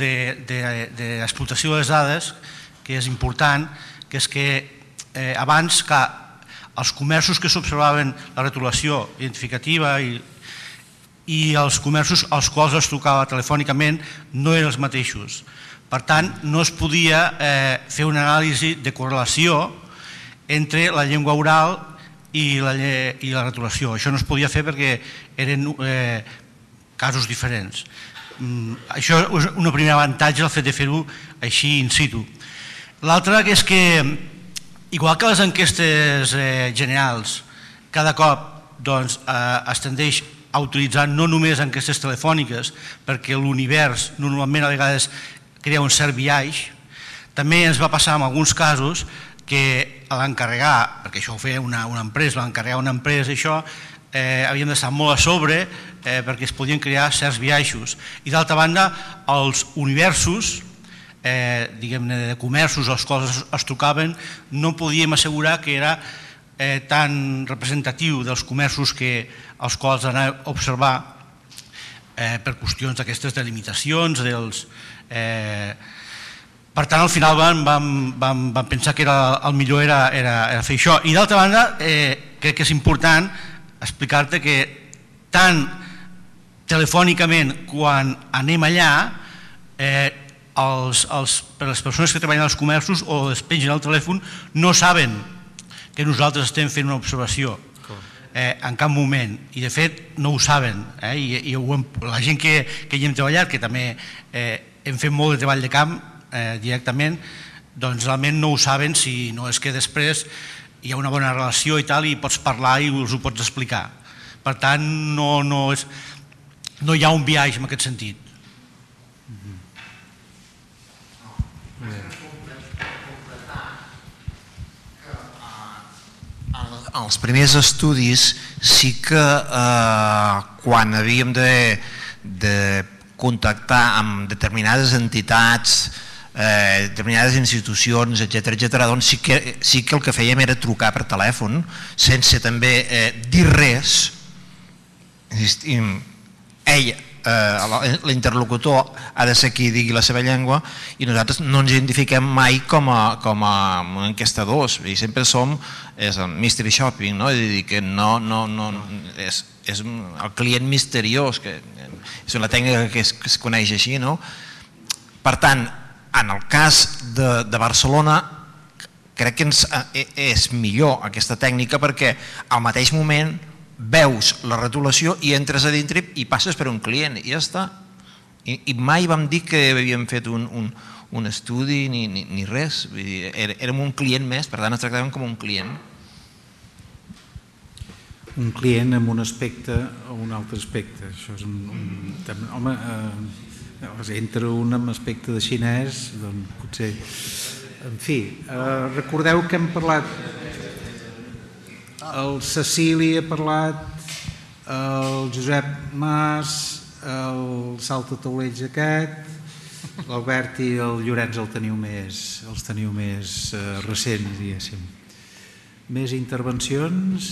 d'explotació de les dades, que és important, que és que abans que els comerços que s'observaven la retolació identificativa i, i els comerços als quals es trucava telefònicament no eren els mateixos. Per tant, no es podia eh, fer una anàlisi de correlació entre la llengua oral i la, i la retolació. Això no es podia fer perquè eren eh, casos diferents. Mm, això és un primer avantatge, el fet de fer-ho així in situ. L'altre és que, igual que les enquestes eh, generals, cada cop doncs, eh, es tendeix a utilitzar no només enquestes telefòniques, perquè l'univers normalment a vegades crea un cert biaix, també ens va passar en alguns casos que l'encarregar, perquè això ho feia una, una empresa, l'encarregar una empresa, això, eh, havíem d'estar molt a sobre eh, perquè es podien crear certs biaixos. I d'altra banda, els universos, eh, diguem-ne, de comerços als quals es trucaven, no podíem assegurar que era eh, tan representatiu dels comerços que, als quals anar a observar eh, per qüestions d'aquestes delimitacions, dels... Eh, Per tant, al final vam, vam, vam, vam pensar que era, el millor era, era, era fer això. I d'altra banda, eh, crec que és important explicar-te que tant telefònicament quan anem allà, eh, els, els, per les persones que treballen als comerços o es pengen al telèfon no saben que nosaltres estem fent una observació eh, en cap moment, i de fet no ho saben, eh, i, i ho hem, la gent que, que hi hem treballat, que també eh, hem fet molt de treball de camp eh, directament, doncs realment no ho saben, si no és que després hi ha una bona relació i tal, i pots parlar i els ho pots explicar. Per tant, no, no, és, no hi ha un biaix en aquest sentit. Els primers estudis sí que eh, quan havíem de, de contactar amb determinades entitats, eh, determinades institucions, etcètera, etcètera, doncs sí que, sí que el que fèiem era trucar per telèfon sense també eh, dir res. Ell, eh, l'interlocutor ha de ser qui digui la seva llengua, i nosaltres no ens identifiquem mai com a, com a enquestadors, i sempre som és el mystery shopping, no? És a dir, que no, no, no, és, és el client misteriós, que és una tècnica que es, que es coneix així, no? Per tant, en el cas de, de Barcelona, crec que ens, és millor aquesta tècnica, perquè al mateix moment veus la retolació i entres a dintre i passes per un client i ja està. I, i mai vam dir que havíem fet un, un, un estudi ni, ni, ni res. Vull dir, érem un client més, per tant ens tractàvem com un client. Un client amb un aspecte o un altre aspecte. Això és un, un, home, eh, entre un amb aspecte de xinès, doncs potser... En fi, eh, recordeu que hem parlat... El Cecili ha parlat, el Josep Mas, el Salta Taulells aquest, l'Albert i el Llorenç el teniu més, els teniu més eh, recents, diguéssim. Més intervencions?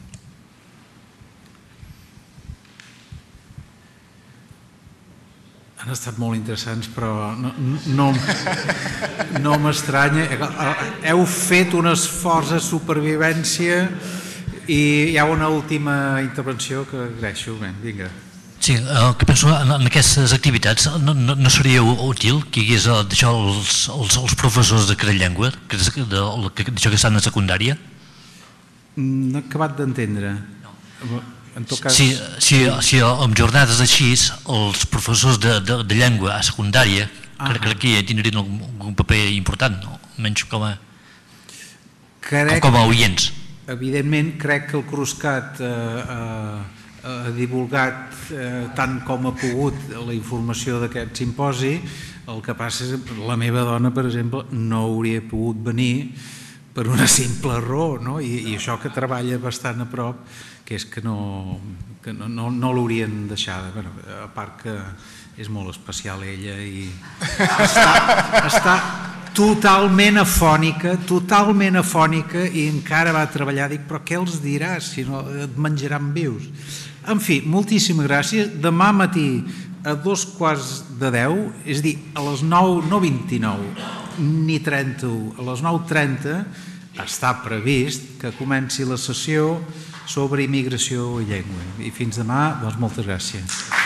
Han estat molt interessants, però no, no, no m'estranya. Heu fet un esforç de supervivència i hi ha una última intervenció que agraeixo. Vinga. Sí, el que penso en aquestes activitats no, no, no seria útil que hi hagués d'això els, els, els professors de cada llengua, d'això que estan a secundària? No he acabat d'entendre. En tot cas... Si, si, si amb jornades així, els professors de, de, de llengua a secundària, ah, crec, crec que hi tindrien un, un paper important, no? Menys com a, crec, com a oients. Evidentment, crec que el Cruscat eh, eh, ha divulgat eh, tant com ha pogut la informació d'aquest simposi. El que passa és que la meva dona, per exemple, no hauria pogut venir per una simple raó, no? I, i això que treballa bastant a prop, que és que no, que no, no, no l'haurien deixada. Bueno, a part que és molt especial ella i està, està totalment afònica, totalment afònica, i encara va treballar. Dic, però què els diràs si no et menjaran vius? En fi, moltíssimes gràcies. Demà matí a dos quarts de deu, és a dir, a les nou, no vint-i-nou, ni trenta-u, a les nou trenta està previst que comenci la sessió sobre immigració i llengua. I fins demà, doncs moltes gràcies.